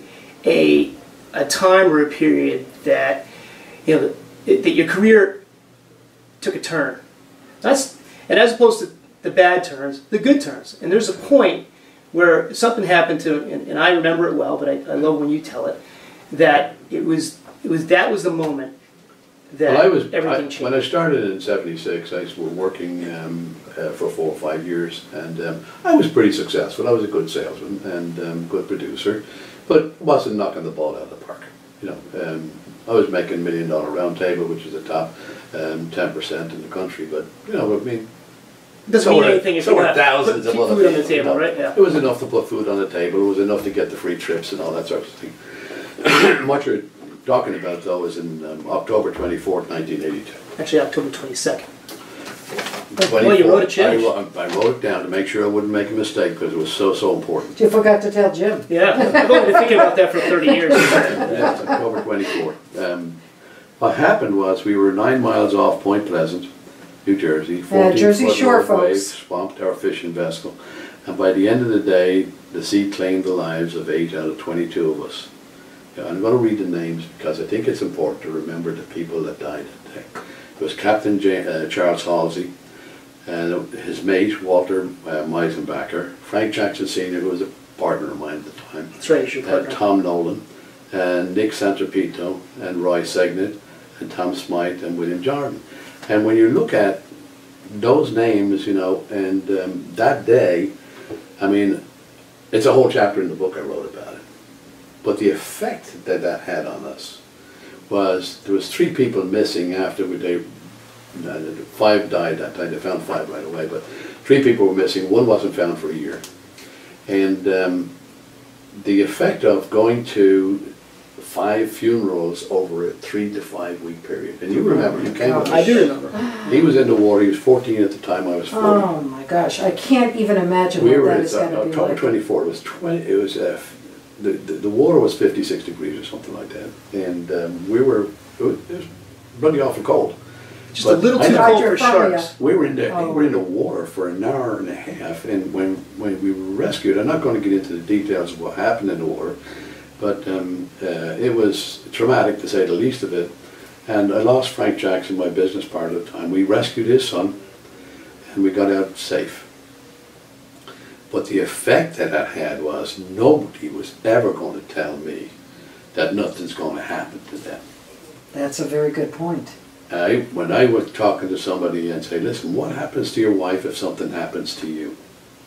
Speaker 1: a a time or a period that you know that, that your career took a turn. That's and as opposed to the bad turns, the good turns. And there's a point where something happened to, and, and I remember it well, but I, I love when you tell it, that it was it was that was the moment that
Speaker 3: Well, I was,
Speaker 1: everything
Speaker 3: I,
Speaker 1: changed.
Speaker 3: when I started in seventy-six, I was working um, uh, for four or five years, and um, I was pretty successful. I was a good salesman and um, good producer, but wasn't knocking the ball out of the park. You know, um, I was making million dollar round table, which is the top um, ten percent in the country. But you know, I mean,
Speaker 1: Doesn't
Speaker 3: so
Speaker 1: mean
Speaker 3: were-
Speaker 1: anything if
Speaker 3: so
Speaker 1: you
Speaker 3: were
Speaker 1: got
Speaker 3: thousands
Speaker 1: put
Speaker 3: of other
Speaker 1: food on the
Speaker 3: people, you
Speaker 1: table,
Speaker 3: know.
Speaker 1: right? Yeah.
Speaker 3: It was enough to put food on the table. It was enough to get the free trips and all that sort of thing. What you're talking about, though, is in um, October twenty-fourth, nineteen eighty-two.
Speaker 1: Actually, October twenty-second.
Speaker 3: twenty-four,
Speaker 1: Well, you wrote a change.
Speaker 3: I, wrote- I wrote it down to make sure I wouldn't make a mistake because it was so, so important.
Speaker 2: You forgot to tell Jim.
Speaker 1: Yeah, I've only been thinking about that for thirty years.
Speaker 3: Yeah, it's October twenty-fourth. Um, what happened was we were nine miles off Point Pleasant, New Jersey.
Speaker 2: Jersey
Speaker 3: fourteen foot
Speaker 2: Shore,
Speaker 3: north wave
Speaker 2: folks.
Speaker 3: swamped our fishing vessel. And by the end of the day, the sea claimed the lives of eight out of twenty-two of us. Yeah, I'm going to read the names because I think it's important to remember the people that died that day. It was Captain J uh, Charles Halsey, and his mate, Walter uh, Meisenbacher, Frank Jackson Senior, who was a partner of mine at the time,
Speaker 1: That's right, it's your
Speaker 3: uh,
Speaker 1: partner.
Speaker 3: Tom Nolan, and Nick Santropito, and Roy Segnet, and Tom Smythe, and William Jordan. And when you look at those names, you know, and um, that day, I mean, it's a whole chapter in the book I wrote about it. But the effect that that had on us was there was three people missing after we, they, uh, five died that time. They found five right away, but three people were missing. One wasn't found for a year. And um, the effect of going to five funerals over a three to five week period. And you remember, you came with
Speaker 1: I
Speaker 3: us.
Speaker 1: do remember.
Speaker 3: He was in the war. He was fourteen at the time. I was forty.
Speaker 2: Oh my gosh, I can't even imagine
Speaker 3: We
Speaker 2: what
Speaker 3: were
Speaker 2: that
Speaker 3: at
Speaker 2: is going to be
Speaker 3: October
Speaker 2: like.
Speaker 3: twenty-fourth. It was twenty. It was uh, the, the the water was fifty-six degrees or something like that, and um, we were it was, it was running awful cold.
Speaker 1: Just
Speaker 3: But
Speaker 1: a little
Speaker 3: I
Speaker 1: too
Speaker 3: know-
Speaker 1: cold for
Speaker 2: Roger, from
Speaker 1: sharks.
Speaker 3: We were in the
Speaker 2: Oh.
Speaker 3: we were in the water for an hour and a half, and when when we were rescued, I'm not going to get into the details of what happened in the water, but um, uh, it was traumatic to say the least of it. And I lost Frank Jackson, my business partner at the time. We rescued his son, and we got out safe. But the effect that that had was nobody was ever going to tell me that nothing's going to happen to them.
Speaker 2: That's a very good point.
Speaker 3: I, when I was talking to somebody and say, listen, what happens to your wife if something happens to you?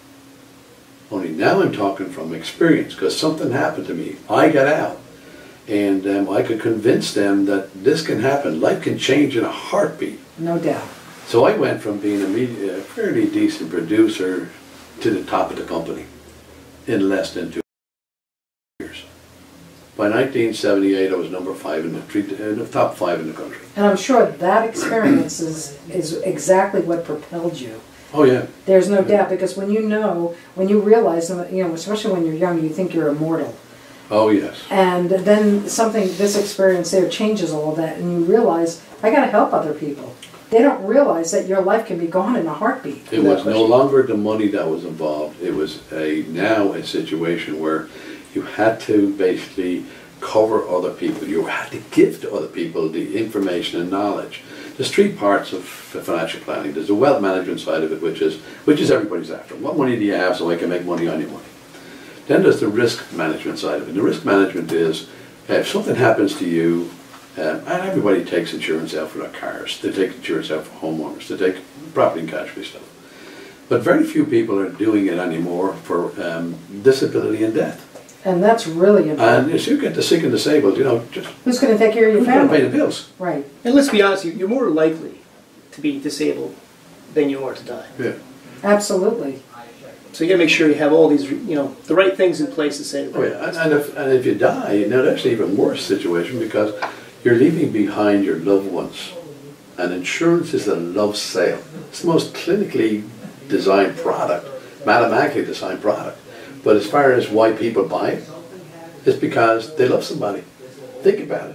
Speaker 3: Only now I'm talking from experience because something happened to me. I got out. And um, I could convince them that this can happen. Life can change in a heartbeat.
Speaker 2: No doubt.
Speaker 3: So I went from being a, media, a fairly decent producer to the top of the company in less than two years. By nineteen seventy-eight, I was number five in the, three, in the top five in the country.
Speaker 2: And I'm sure that experience is, is exactly what propelled you.
Speaker 3: Oh yeah.
Speaker 2: There's no doubt, because when you know, when you realize, you know, especially when you're young, you think you're immortal.
Speaker 3: Oh yes.
Speaker 2: And then something, this experience there changes all of that, and you realize, I got to help other people. They don't realize that your life can be gone in a heartbeat.
Speaker 3: It was no longer the money that was involved. It was a now a situation where you had to basically cover other people. You had to give to other people the information and knowledge. There's three parts of financial planning. There's the wealth management side of it, which is which is everybody's after. What money do you have so I can make money on your money? Then there's the risk management side of it. The risk management is if something happens to you, um, and everybody takes insurance out for their cars. They take insurance out for homeowners. They take property and casualty stuff. But very few people are doing it anymore for um, disability and death.
Speaker 2: And that's really important.
Speaker 3: And if you get the sick and disabled, you know, just
Speaker 2: Who's going to take care of your
Speaker 3: who's going to pay
Speaker 2: family?
Speaker 3: the bills?
Speaker 2: Right.
Speaker 1: And let's be honest, you- you're more likely to be disabled than you are to die.
Speaker 3: Yeah.
Speaker 2: Absolutely.
Speaker 1: So you got to make sure you have all these, you know, the right things in place to say.
Speaker 3: Oh yeah, and, and, if, and if you die, now that's an even worse situation because you're leaving behind your loved ones. And insurance is a love sale. It's the most clinically designed product, mathematically designed product. But as far as why people buy it, it's because they love somebody. Think about it.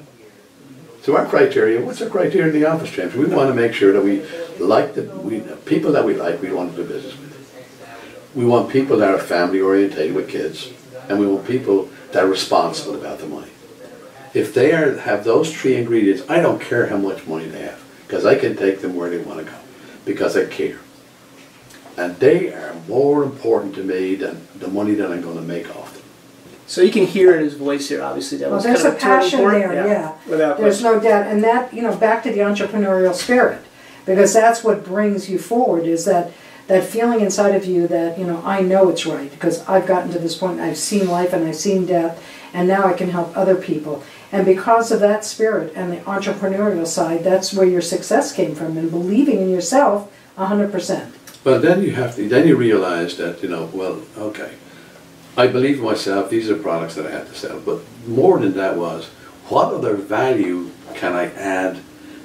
Speaker 3: So our criteria, what's our criteria in the office, James? We want to make sure that we like the we, people that we like, we want to do business with. We want people that are family orientated with kids, and we want people that are responsible about the money. If they are, have those three ingredients, I don't care how much money they have, because I can take them where they want to go, because I care. And they are more important to me than the money that I'm going to make off them.
Speaker 1: So you can hear in his voice here, obviously, that
Speaker 2: Well,
Speaker 1: was
Speaker 2: there's
Speaker 1: kind of
Speaker 2: a passion
Speaker 1: turning
Speaker 2: there,
Speaker 1: point.
Speaker 2: yeah.
Speaker 1: Without
Speaker 2: There's
Speaker 1: question.
Speaker 2: no doubt. And that, you know, back to the entrepreneurial spirit, because that's what brings you forward, is that, that feeling inside of you that, you know, I know it's right, because I've gotten to this point, I've seen life and I've seen death, and now I can help other people. And because of that spirit and the entrepreneurial side, that's where your success came from, and believing in yourself one hundred percent.
Speaker 3: But then you have to, then you realize that, you know, well, okay, I believe in myself, these are products that I have to sell. But more than that was, what other value can I add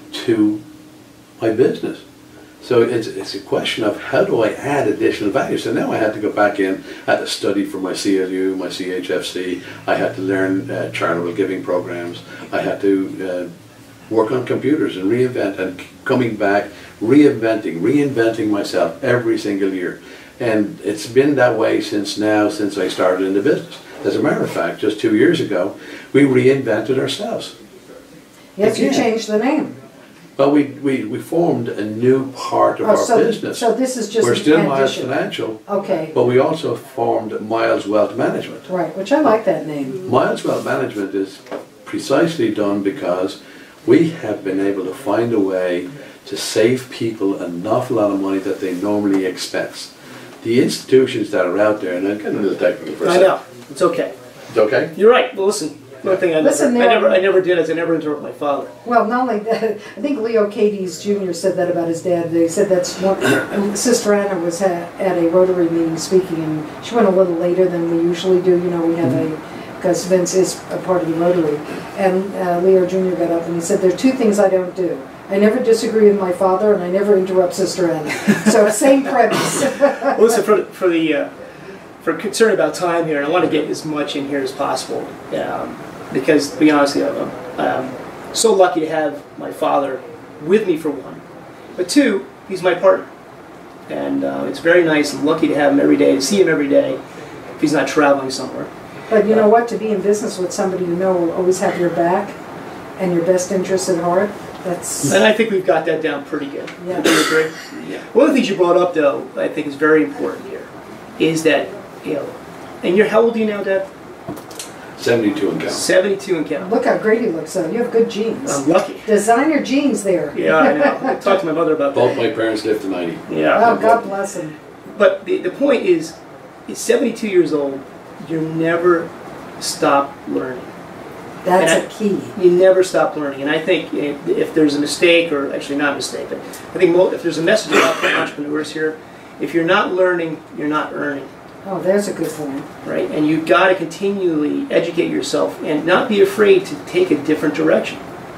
Speaker 3: to my business? So it's, it's a question of how do I add additional value? So now I had to go back in, I had to study for my C L U, my C H F C, I had to learn uh, charitable giving programs, I had to uh, work on computers and reinvent, and coming back, reinventing, reinventing myself every single year. And it's been that way since now, since I started in the business. As a matter of fact, just two years ago, we reinvented ourselves.
Speaker 2: Yes,
Speaker 3: Again.
Speaker 2: you changed the name.
Speaker 3: Well, we, we, we formed a new part of
Speaker 2: Oh,
Speaker 3: our
Speaker 2: so,
Speaker 3: business.
Speaker 2: so this is just
Speaker 3: We're
Speaker 2: an
Speaker 3: still Myles
Speaker 2: addition.
Speaker 3: Financial,
Speaker 2: Okay,
Speaker 3: but we also formed Myles Wealth Management.
Speaker 2: right, which I like that name.
Speaker 3: Myles Wealth Management is precisely done because we have been able to find a way to save people an awful lot of money that they normally expense. The institutions that are out there, and I'm getting a little technical for a
Speaker 1: I
Speaker 3: second.
Speaker 1: know. It's okay.
Speaker 3: It's okay?
Speaker 1: You're right. Well, listen. One thing I
Speaker 2: Listen,
Speaker 1: never, I
Speaker 2: there-
Speaker 1: never, I never did is I never interrupt my father.
Speaker 2: Well, not only that, I think Leo Cades Junior said that about his dad. They said that's one. Sister Anna was at, at a Rotary meeting speaking, and she went a little later than we usually do. You know, we have a, because Vince is a part of the Rotary. And uh, Leo Junior got up and he said, there are two things I don't do. I never disagree with my father, and I never interrupt Sister Anna. So same premise.
Speaker 1: Well, listen, for the, for the uh, for concern about time here, I want to get as much in here as possible. Um, because, to be honest with you, I'm um, so lucky to have my father with me for one. But two, he's my partner. And uh, it's very nice and lucky to have him every day, to see him every day, if he's not traveling somewhere.
Speaker 2: But you know what? To be in business with somebody you know will always have your back and your best interests at heart, that's...
Speaker 1: And I think we've got that down pretty good.
Speaker 2: Yeah.
Speaker 1: Do you agree?
Speaker 3: Yeah.
Speaker 1: One of the things you brought up, though, I think is very important here, is that, you know, and you're, how old are you now, Dad?
Speaker 3: seventy-two and counting.
Speaker 1: seventy-two and counting.
Speaker 2: Look how great he looks, though. You have good genes.
Speaker 1: I'm lucky.
Speaker 2: Designer genes there.
Speaker 1: Yeah, I know. I talked to my mother about that.
Speaker 3: Both my parents lived to ninety.
Speaker 1: Yeah.
Speaker 2: Oh, God bless him.
Speaker 1: But the, the point is, at seventy-two years old, you never stop learning.
Speaker 2: That's
Speaker 1: And
Speaker 2: a key.
Speaker 1: You never stop learning. And I think if, if there's a mistake, or actually not a mistake, but I think mo if there's a message about for entrepreneurs here, if you're not learning, you're not earning.
Speaker 2: Oh, there's a good point.
Speaker 1: Right? And you've got to continually educate yourself and not be afraid to take a different direction.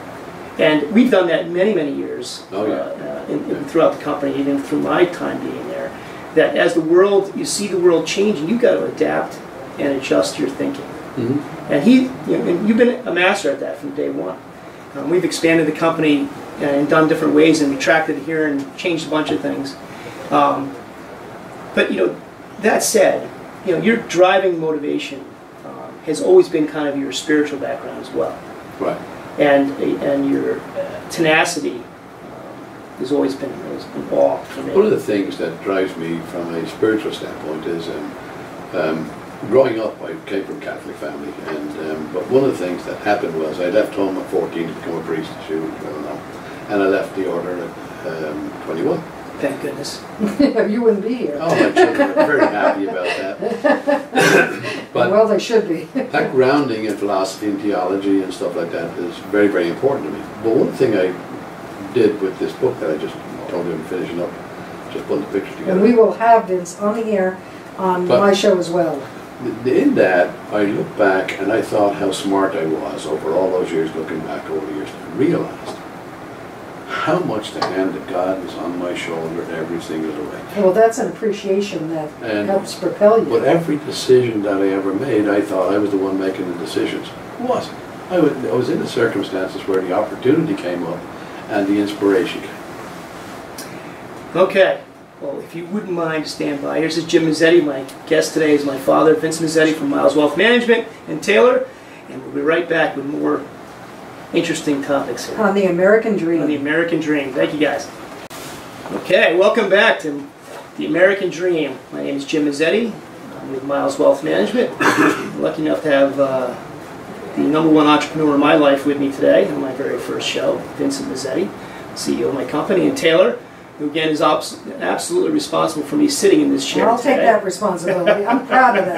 Speaker 1: And we've done that many, many years
Speaker 3: Oh, yeah.
Speaker 1: uh, in, in, throughout the company, even through my time being there. That as the world, you see the world changing, you've got to adapt and adjust your thinking.
Speaker 3: Mm-hmm.
Speaker 1: And he, you know, and you've been a master at that from day one. Um, we've expanded the company and done different ways and retracted here and changed a bunch of things. Um, but you know, that said, you know, your driving motivation um, has always been kind of your spiritual background as well,
Speaker 3: Right.
Speaker 1: and and your uh, tenacity um, has always been has been awe for me.
Speaker 3: One of the things that drives me from a spiritual standpoint is um, um, growing up, I came from a Catholic family, and um, but one of the things that happened was I left home at fourteen to become a priest, as you well know, and I left the order at um, twenty-one.
Speaker 1: Thank goodness.
Speaker 2: You wouldn't be here.
Speaker 3: Oh, my children are very happy about that. But
Speaker 2: well, they should be.
Speaker 3: that grounding in philosophy and theology and stuff like that is very, very important to me. But one thing I did with this book that I just told you I'm finishing up, just putting the pictures together.
Speaker 2: And we will have Vince on the air on
Speaker 3: But-
Speaker 2: my show as well.
Speaker 3: In that, I look back and I thought how smart I was over all those years, looking back over the years, and realized how much the hand of God was on my shoulder every single way.
Speaker 2: Well, that's an appreciation that
Speaker 3: And
Speaker 2: helps propel you.
Speaker 3: But every decision that I ever made, I thought I was the one making the decisions. I wasn't. I was, I was in the circumstances where the opportunity came up and the inspiration came.
Speaker 1: Okay. Well, if you wouldn't mind, stand by. Here's Jim Mezzetti. My guest today is my father, Vince Mezzetti from Myles Wealth Management and Taylor. And we'll be right back with more interesting topics here.
Speaker 2: On the American Dream.
Speaker 1: On the American Dream. Thank you, guys. Okay, welcome back to the American Dream. My name is Jim Mezzetti. I'm with Myles Wealth Management. I'm lucky enough to have uh, the number one entrepreneur in my life with me today on my very first show, Vincent Mezzetti, C E O of my company, and Taylor, who again is absolutely responsible for me sitting in this chair
Speaker 2: I'll
Speaker 1: today.
Speaker 2: take that responsibility. I'm proud of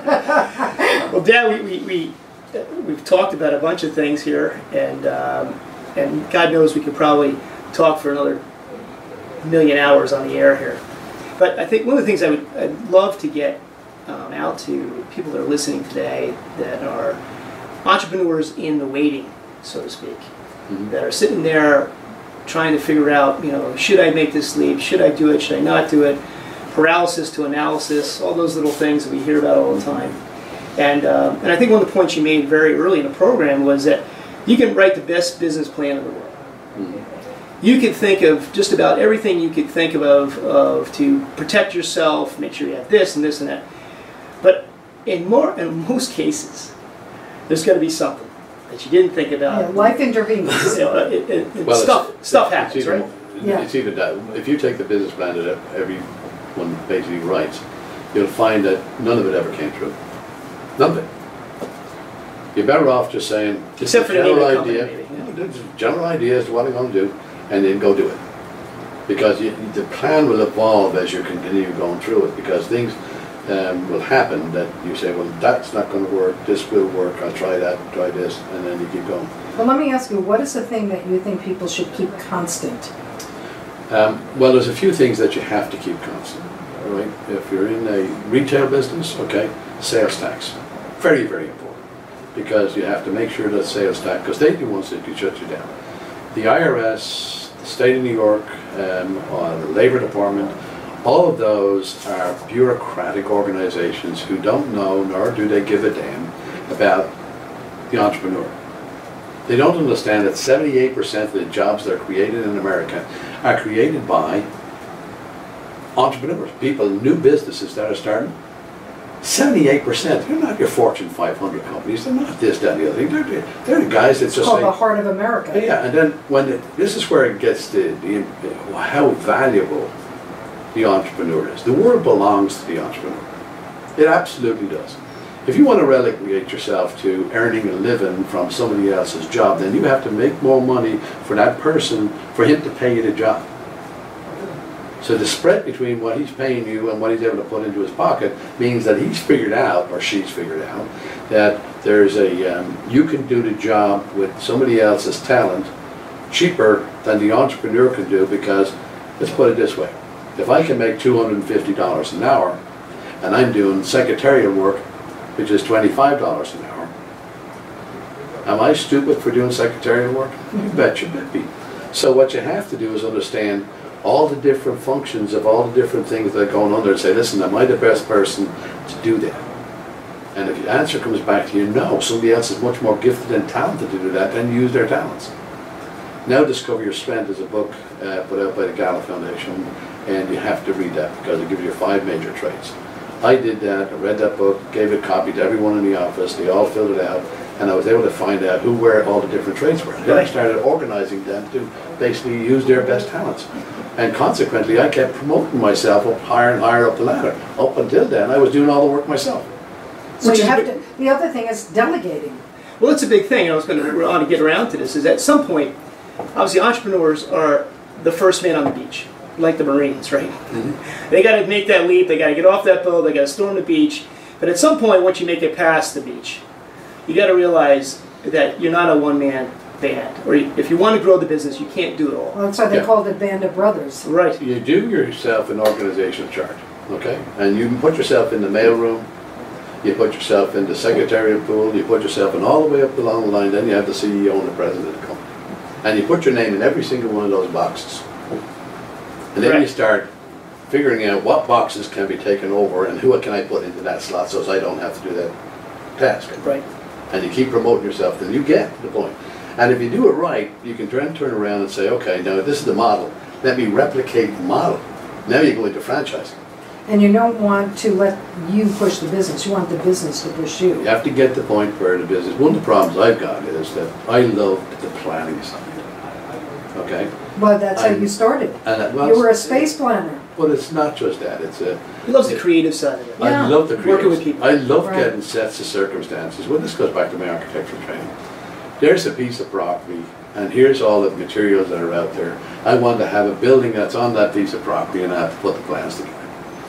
Speaker 2: that.
Speaker 1: Well, Dad, we, we, we, we've talked about a bunch of things here, and, um, and God knows we could probably talk for another million hours on the air here. But I think one of the things I would I'd love to get um, out to people that are listening today that are entrepreneurs in the waiting, so to speak, mm-hmm. that are sitting there trying to figure out, you know, should I make this leap? Should I do it? Should I not do it? Paralysis to analysis, all those little things that we hear about all the time. And, um, and I think one of the points you made very early in the program was that you can write the best business plan in the world. Mm-hmm. You could think of just about everything you could think of, of to protect yourself, make sure you have this and this and that. But in, more, in most cases, there's got to be something that you didn't think about.
Speaker 2: Yeah, life intervenes.
Speaker 1: You know, it, it, it,
Speaker 3: well,
Speaker 1: stuff
Speaker 3: it's,
Speaker 1: stuff
Speaker 3: it's
Speaker 1: happens,
Speaker 3: even,
Speaker 1: right?
Speaker 2: Yeah.
Speaker 3: It's even that. If you take the business plan that everyone basically writes, you'll find that none of it ever came true. None of it. You're better off just saying, just
Speaker 1: Except
Speaker 3: a
Speaker 1: for the
Speaker 3: general
Speaker 1: name of the
Speaker 3: idea,
Speaker 1: company, maybe, yeah.
Speaker 3: general idea as to what I'm going to do, and then go do it. Because you, the plan will evolve as you continue going through it, because things um, will happen that you say, well, that's not going to work, this will work, I'll try that, try this, and then you keep going.
Speaker 2: Well, let me ask you, what is the thing that you think people should keep constant?
Speaker 3: Um, well, there's a few things that you have to keep constant, right? If you're in a retail business, okay, sales tax, very, very important, because you have to make sure that sales tax, because they're the ones that can shut you down. The I R S, the state of New York, um, or the Labor Department, all of those are bureaucratic organizations who don't know, nor do they give a damn about the entrepreneur. They don't understand that seventy-eight percent of the jobs that are created in America are created by entrepreneurs, people, new businesses that are starting. seventy-eight percent, they're not your Fortune five hundred companies, they're not this, that, and the other thing. They're, they're the guys that
Speaker 2: It's
Speaker 3: just
Speaker 2: called
Speaker 3: say,
Speaker 2: the heart of America.
Speaker 3: yeah, and then when it, this is where it gets to the, how valuable the entrepreneur is. The world belongs to the entrepreneur. It absolutely does. If you want to relegate yourself to earning a living from somebody else's job, then you have to make more money for that person, for him to pay you the job. So the spread between what he's paying you and what he's able to put into his pocket means that he's figured out, or she's figured out, that there's a, um, you can do the job with somebody else's talent cheaper than the entrepreneur can do, because, let's put it this way, if I can make two hundred fifty dollars an hour, and I'm doing secretarial work, which is twenty-five dollars an hour, am I stupid for doing secretarial work? You bet you bet me. So what you have to do is understand all the different functions of all the different things that are going on there, and say, listen, am I the best person to do that? And if the answer comes back to you, no, somebody else is much more gifted and talented to do that, then use their talents. Now Discover Your Strength is a book uh, put out by the Gala Foundation, and you have to read that because it gives you five major traits. I did that, I read that book, gave it a copy to everyone in the office, they all filled it out, and I was able to find out who, where all the different traits were. Then I started organizing them to basically use their best talents. And consequently, I kept promoting myself up higher and higher up the ladder. Up until then, I was doing all the work myself.
Speaker 2: So you have to, the other thing is delegating.
Speaker 1: Well, it's a big thing. I was going to, we're on to get around to this, is at some point, obviously entrepreneurs are the first man on the beach, like the Marines, right? Mm-hmm. They got to make that leap, they got to get off that boat, they got to storm the beach. But at some point, once you make it past the beach, you got to realize that you're not a one-man band. Or if you want to grow the business, you can't do it all.
Speaker 2: Well, that's why they
Speaker 3: Yeah.
Speaker 2: called it Band of Brothers.
Speaker 1: Right.
Speaker 3: You do yourself an organizational chart. okay? And you can put yourself in the mailroom, you put yourself in the secretarial pool, you put yourself in all the way up along the line, then you have the C E O and the president of the company. And you put your name in every single one of those boxes. And then
Speaker 1: Right.
Speaker 3: you start figuring out what boxes can be taken over and who can I put into that slot so I don't have to do that task.
Speaker 1: Right.
Speaker 3: And you keep promoting yourself till you get the point. And if you do it right, you can turn, turn around and say, okay, now this is the model. Let me replicate the model. Now you go into franchising.
Speaker 2: And you don't want to let you push the business. You want the business to push you.
Speaker 3: You have to get the point where the business, one of the problems I've got is that I love the planning side. Okay?
Speaker 2: Well, that's how
Speaker 3: I'm-
Speaker 2: you started.
Speaker 3: And that, well,
Speaker 2: You were a space planner.
Speaker 3: Well, it's not just that. It's a.
Speaker 1: He loves the creative side of it.
Speaker 3: I
Speaker 2: Yeah.
Speaker 3: love the
Speaker 1: Working
Speaker 3: creative.
Speaker 1: with people.
Speaker 3: I love
Speaker 2: Right.
Speaker 3: getting sets of circumstances. Well, this goes back to my architectural training. There's a piece of property, and here's all the materials that are out there. I want to have a building that's on that piece of property, and I have to put the plans together.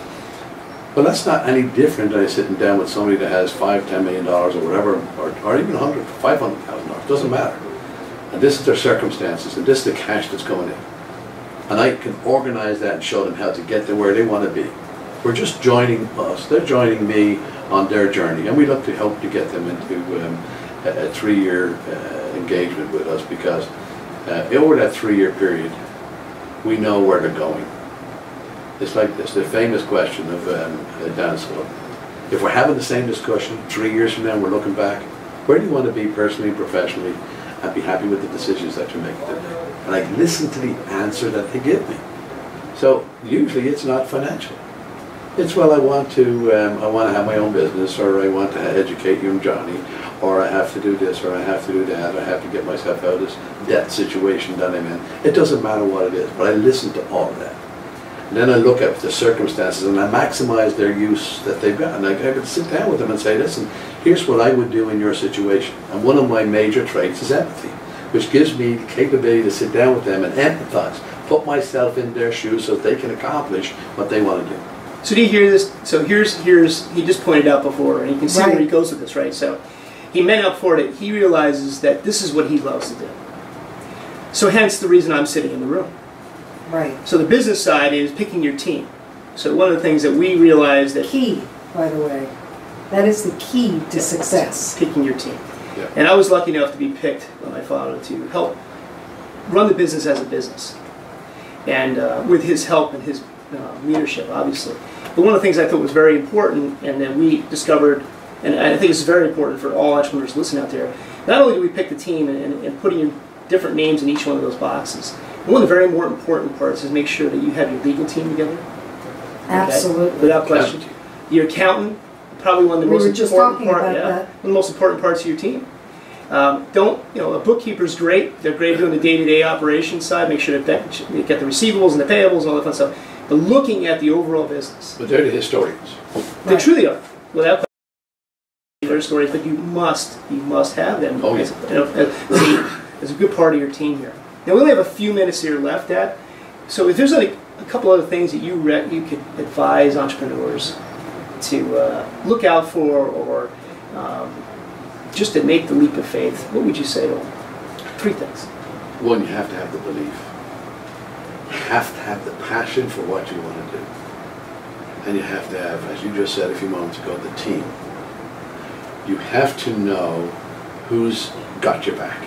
Speaker 3: But that's not any different than sitting down with somebody that has five, ten million dollars or whatever, or, or even a hundred, five hundred thousand dollars. Doesn't matter. And this is their circumstances, and this is the cash that's coming in. And I can organize that and show them how to get to where they want to be. We're just joining us. They're joining me on their journey, and we look to help to get them into um, a, a three-year uh, engagement with us, because uh, over that three-year period, we know where they're going. It's like this, the famous question of um, Dan Sloan. If we're having the same discussion three years from now, we're looking back, where do you want to be personally, professionally, and be happy with the decisions that you're making today? And I listen to the answer that they give me. So usually it's not financial. It's, well, I want to, um, I want to have my own business, or I want to educate young Johnny, or I have to do this, or I have to do that, I have to get myself out of this debt situation that I'm in. It doesn't matter what it is, but I listen to all of that. And then I look at the circumstances and I maximize their use that they've got. And I, I could sit down with them and say, listen, here's what I would do in your situation. And one of my major traits is empathy, which gives me the capability to sit down with them and empathize, put myself in their shoes so that they can accomplish what they want to do.
Speaker 1: So do you hear this? So here's, here's he just pointed out before, and you can see
Speaker 2: Right.
Speaker 1: where he goes with this, right? So he meant up for it. He realizes that this is what he loves to do. So hence the reason I'm sitting in the room.
Speaker 2: Right.
Speaker 1: So the business side is picking your team. So one of the things that we realize that
Speaker 2: Key, by the way. That is the key to success.
Speaker 1: picking your team.
Speaker 3: Yeah.
Speaker 1: And I was lucky enough to be picked by my father to help run the business as a business. And uh, with his help and his uh, leadership, obviously. But one of the things I thought was very important, and that we discovered, and I think it's very important for all entrepreneurs listening out there, not only do we pick the team and, and, and putting your different names in each one of those boxes, one of the very more important parts is make sure that you have your legal team together. Okay?
Speaker 2: Absolutely.
Speaker 1: Without question. Your accountant, probably one of the
Speaker 2: We
Speaker 1: most
Speaker 2: were just
Speaker 1: important
Speaker 2: talking
Speaker 1: part,
Speaker 2: about
Speaker 1: yeah,
Speaker 2: that.
Speaker 1: one of the most important parts of your team. Um, don't, you know, a bookkeeper's great. They're great doing the day-to-day operations side, make sure that, that you get the receivables and the payables and all that fun stuff. But looking at the overall business.
Speaker 3: But they're the historians.
Speaker 1: They
Speaker 2: Right.
Speaker 1: truly are. Without question. Their stories, but you must, you must have them
Speaker 3: Oh, yeah.
Speaker 1: as, you know, as, a, as a good part of your team here. Now we only have a few minutes here left at, so if there's like a couple other things that you re you could advise entrepreneurs to uh, look out for, or um, just to make the leap of faith, what would you say to them? Three things.
Speaker 3: One, you have to have the belief. You have to have the passion for what you want to do. And you have to have, as you just said a few moments ago, the team. You have to know who's got your back.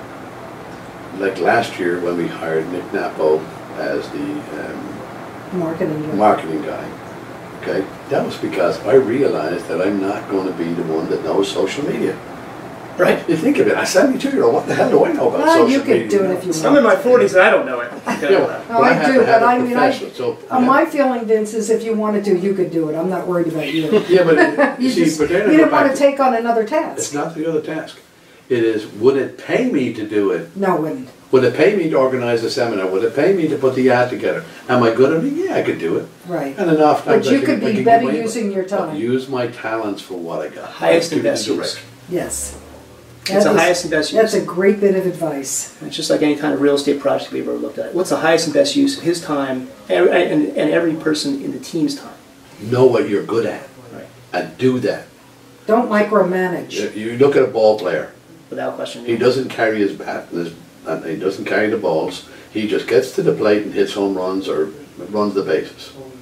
Speaker 3: Like last year when we hired Nick Napo as the um,
Speaker 2: Marketing.
Speaker 3: marketing guy, okay, that was because I realized that I'm not going to be the one that knows social media.
Speaker 1: Right.
Speaker 3: You think of it, I'm seventy-two-year-old, what the hell do I know about
Speaker 2: Well,
Speaker 3: social
Speaker 2: you
Speaker 3: media?
Speaker 2: could do it if you want.
Speaker 1: I'm in my forties and I don't know it.
Speaker 3: Yeah, well,
Speaker 2: No, I
Speaker 3: have
Speaker 2: do,
Speaker 3: to have
Speaker 2: but
Speaker 3: a
Speaker 2: I mean, I-
Speaker 3: professional, so,
Speaker 2: Uh,
Speaker 3: yeah.
Speaker 2: my feeling, Vince, is if you wanted to, you could do it. I'm not worried about you.
Speaker 3: Yeah, but
Speaker 2: You,
Speaker 3: see,
Speaker 2: just,
Speaker 3: but
Speaker 2: you
Speaker 3: then I go
Speaker 2: didn't want
Speaker 3: back
Speaker 2: to take on another task.
Speaker 3: It's not the other task. It is, would it pay me to do it?
Speaker 2: No, it wouldn't.
Speaker 3: Would it pay me to organize a seminar? Would it pay me to put the ad together? Am I good at it? Yeah, I could do it.
Speaker 2: Right.
Speaker 3: And enough
Speaker 2: But
Speaker 3: times I
Speaker 2: you
Speaker 3: can-
Speaker 2: could
Speaker 3: I
Speaker 2: be
Speaker 3: can
Speaker 2: better
Speaker 3: give away-
Speaker 2: using your time.
Speaker 3: Use my talents for what I got.
Speaker 1: Highest and
Speaker 3: Give it
Speaker 1: best
Speaker 3: to
Speaker 1: use.
Speaker 3: Rick.
Speaker 2: Yes.
Speaker 1: It's
Speaker 2: That
Speaker 1: the
Speaker 2: is-
Speaker 1: highest and best use.
Speaker 2: That's a great bit of advice.
Speaker 1: It's just like any kind of real estate project we've ever looked at. What's the highest and best use of his time and, and, and every person in the team's time?
Speaker 3: Know what you're good at
Speaker 1: Right.
Speaker 3: and do that.
Speaker 2: Don't micromanage.
Speaker 3: You, you look at a ball player.
Speaker 1: Without question.
Speaker 3: He doesn't carry his bat and, his, and he doesn't carry the balls. He just gets to the plate and hits home runs or runs the bases.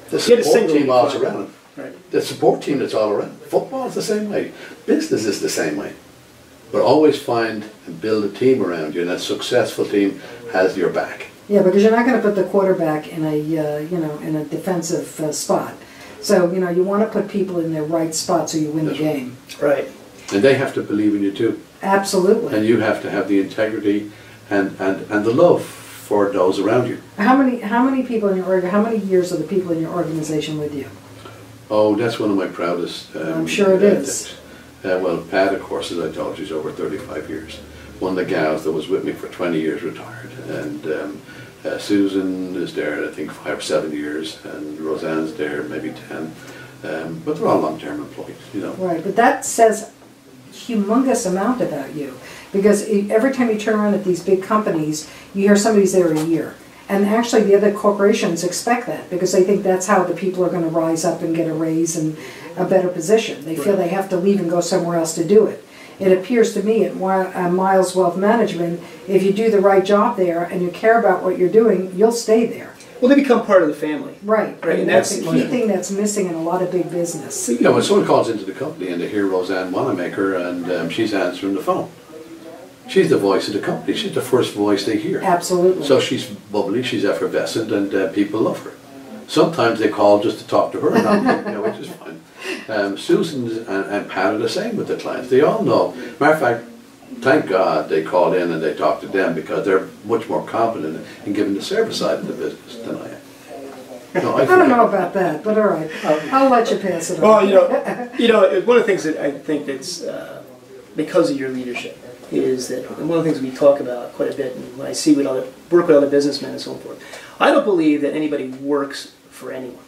Speaker 3: The
Speaker 1: Get a
Speaker 3: support
Speaker 1: single
Speaker 3: team all
Speaker 1: product.
Speaker 3: around.
Speaker 1: Right.
Speaker 3: The support team that's all around. Football is the same way. Business is the same way. But always find and build a team around you, and a successful team has your back.
Speaker 2: Yeah, because you're not going to put the quarterback in a uh, you know in a defensive uh, spot. So you know you want to put people in their right spot so you win
Speaker 3: That's
Speaker 2: the game.
Speaker 1: Right.
Speaker 3: And they have to believe in you too.
Speaker 2: Absolutely.
Speaker 3: And you have to have the integrity and, and, and the love for those around you.
Speaker 2: How many how many people in your org? How many years are the people in your organization with you?
Speaker 3: Oh, that's one of my proudest. Um,
Speaker 2: I'm sure it
Speaker 3: uh,
Speaker 2: is.
Speaker 3: Uh, well, Pat, of course, as I told you, is over thirty-five years. One of the gals that was with me for twenty years retired. And um, uh, Susan is there, I think, five or seven years. And Roseanne's there, maybe ten. Um, but they're all long-term employees, you know.
Speaker 2: Right, but that says humongous amount about you. Because every time you turn around at these big companies, you hear somebody's there a year. And actually the other corporations expect that because they think that's how the people are going to rise up and get a raise and a better position. They feel they have to leave and go somewhere else to do it. It appears to me at Myles Wealth Management, if you do the right job there and you care about what you're doing, you'll stay there.
Speaker 1: Well, they become part of the family.
Speaker 2: Right,
Speaker 1: Right,
Speaker 2: and
Speaker 1: and
Speaker 2: that's
Speaker 1: that's-
Speaker 2: a key thing that's missing in a lot of big business.
Speaker 3: You know, when someone calls into the company and they hear Roseanne Wanamaker and um, she's answering the phone, she's the voice of the company. She's the first voice they hear.
Speaker 2: Absolutely.
Speaker 3: So she's bubbly, she's effervescent, and uh, people love her. Sometimes they call just to talk to her, not, you know, which is fine. Um, Susan and, and Pat are the same with the clients. They all know. Matter of fact, thank God they call in and they talk to them because they're much more competent in giving the service side of the business than I am. No, I,
Speaker 2: I don't know about that, but all right. I'll let you pass it on.
Speaker 1: Well, you know, you know, one of the things that I think that's uh, because of your leadership is that, and one of the things we talk about quite a bit, and when I see with other work with other businessmen and so forth, I don't believe that anybody works for anyone.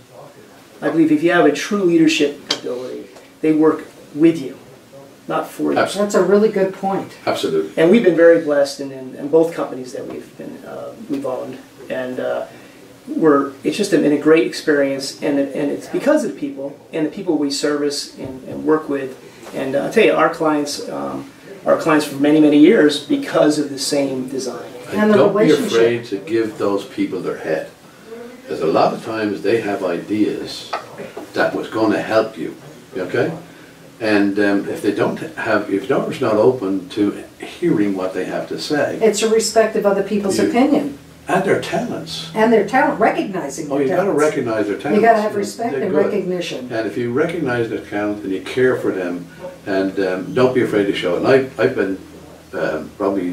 Speaker 1: I believe if you have a true leadership ability, they work with you, not for you.
Speaker 3: Absolutely.
Speaker 2: That's a really good point.
Speaker 3: Absolutely.
Speaker 1: And we've been very blessed in, in, in both companies that we've been uh, we've owned, and uh, we're it's just been a great experience, and it, and it's because of the people and the people we service and, and work with. And uh, I'll tell you, our clients, um, our clients for many many years because of the same design.
Speaker 3: And,
Speaker 2: And the
Speaker 3: don't be
Speaker 2: relationship.
Speaker 3: afraid to give those people their head. Because a lot of times they have ideas that was going to help you, okay? And um, if they don't have, if you're not open to hearing what they have to say,
Speaker 2: It's a respect of other people's
Speaker 3: You-
Speaker 2: opinion
Speaker 3: and their talents.
Speaker 2: and their talent, recognizing
Speaker 3: Oh,
Speaker 2: their
Speaker 3: you got to
Speaker 2: talents.
Speaker 3: recognize their talents.
Speaker 2: You got to have
Speaker 3: They're-
Speaker 2: respect
Speaker 3: they're
Speaker 2: and
Speaker 3: good.
Speaker 2: recognition.
Speaker 3: And if you recognize their talent and you care for them, and um, don't be afraid to show it. And I, I've been um, probably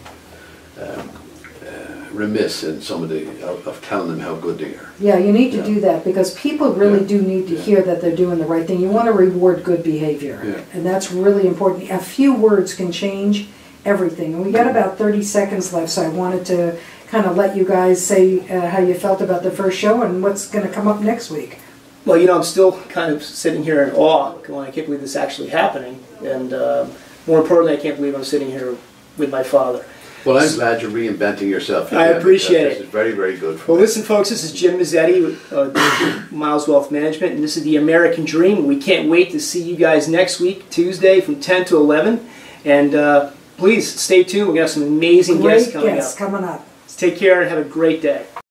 Speaker 3: um, uh, remiss in some of the of, of telling them how good they are.
Speaker 2: Yeah, you need to
Speaker 3: Yeah.
Speaker 2: do that because people really
Speaker 3: Yeah.
Speaker 2: do need to
Speaker 3: Yeah.
Speaker 2: hear that they're doing the right thing. You want to reward good behavior,
Speaker 3: Yeah.
Speaker 2: and that's really important. A few words can change everything. And we got about thirty seconds left, so I wanted to kind of let you guys say uh, how you felt about the first show and what's going to come up next week.
Speaker 1: Well, you know, I'm still kind of sitting here in awe. Going, I can't believe this is actually happening, and uh, more importantly, I can't believe I'm sitting here with my father.
Speaker 3: Well, I'm glad you're reinventing yourself.
Speaker 1: I
Speaker 3: again,
Speaker 1: appreciate
Speaker 3: because
Speaker 1: it.
Speaker 3: This is very, very good for
Speaker 1: Well,
Speaker 3: me.
Speaker 1: listen, folks, this is Jim Mezzetti with uh, Myles Wealth Management, and this is the American Dream. We can't wait to see you guys next week, Tuesday, from ten to eleven. And uh, please stay tuned. We're going to have some amazing
Speaker 2: Great
Speaker 1: guests coming
Speaker 2: guests
Speaker 1: up.
Speaker 2: coming up.
Speaker 1: Take care and have a great day.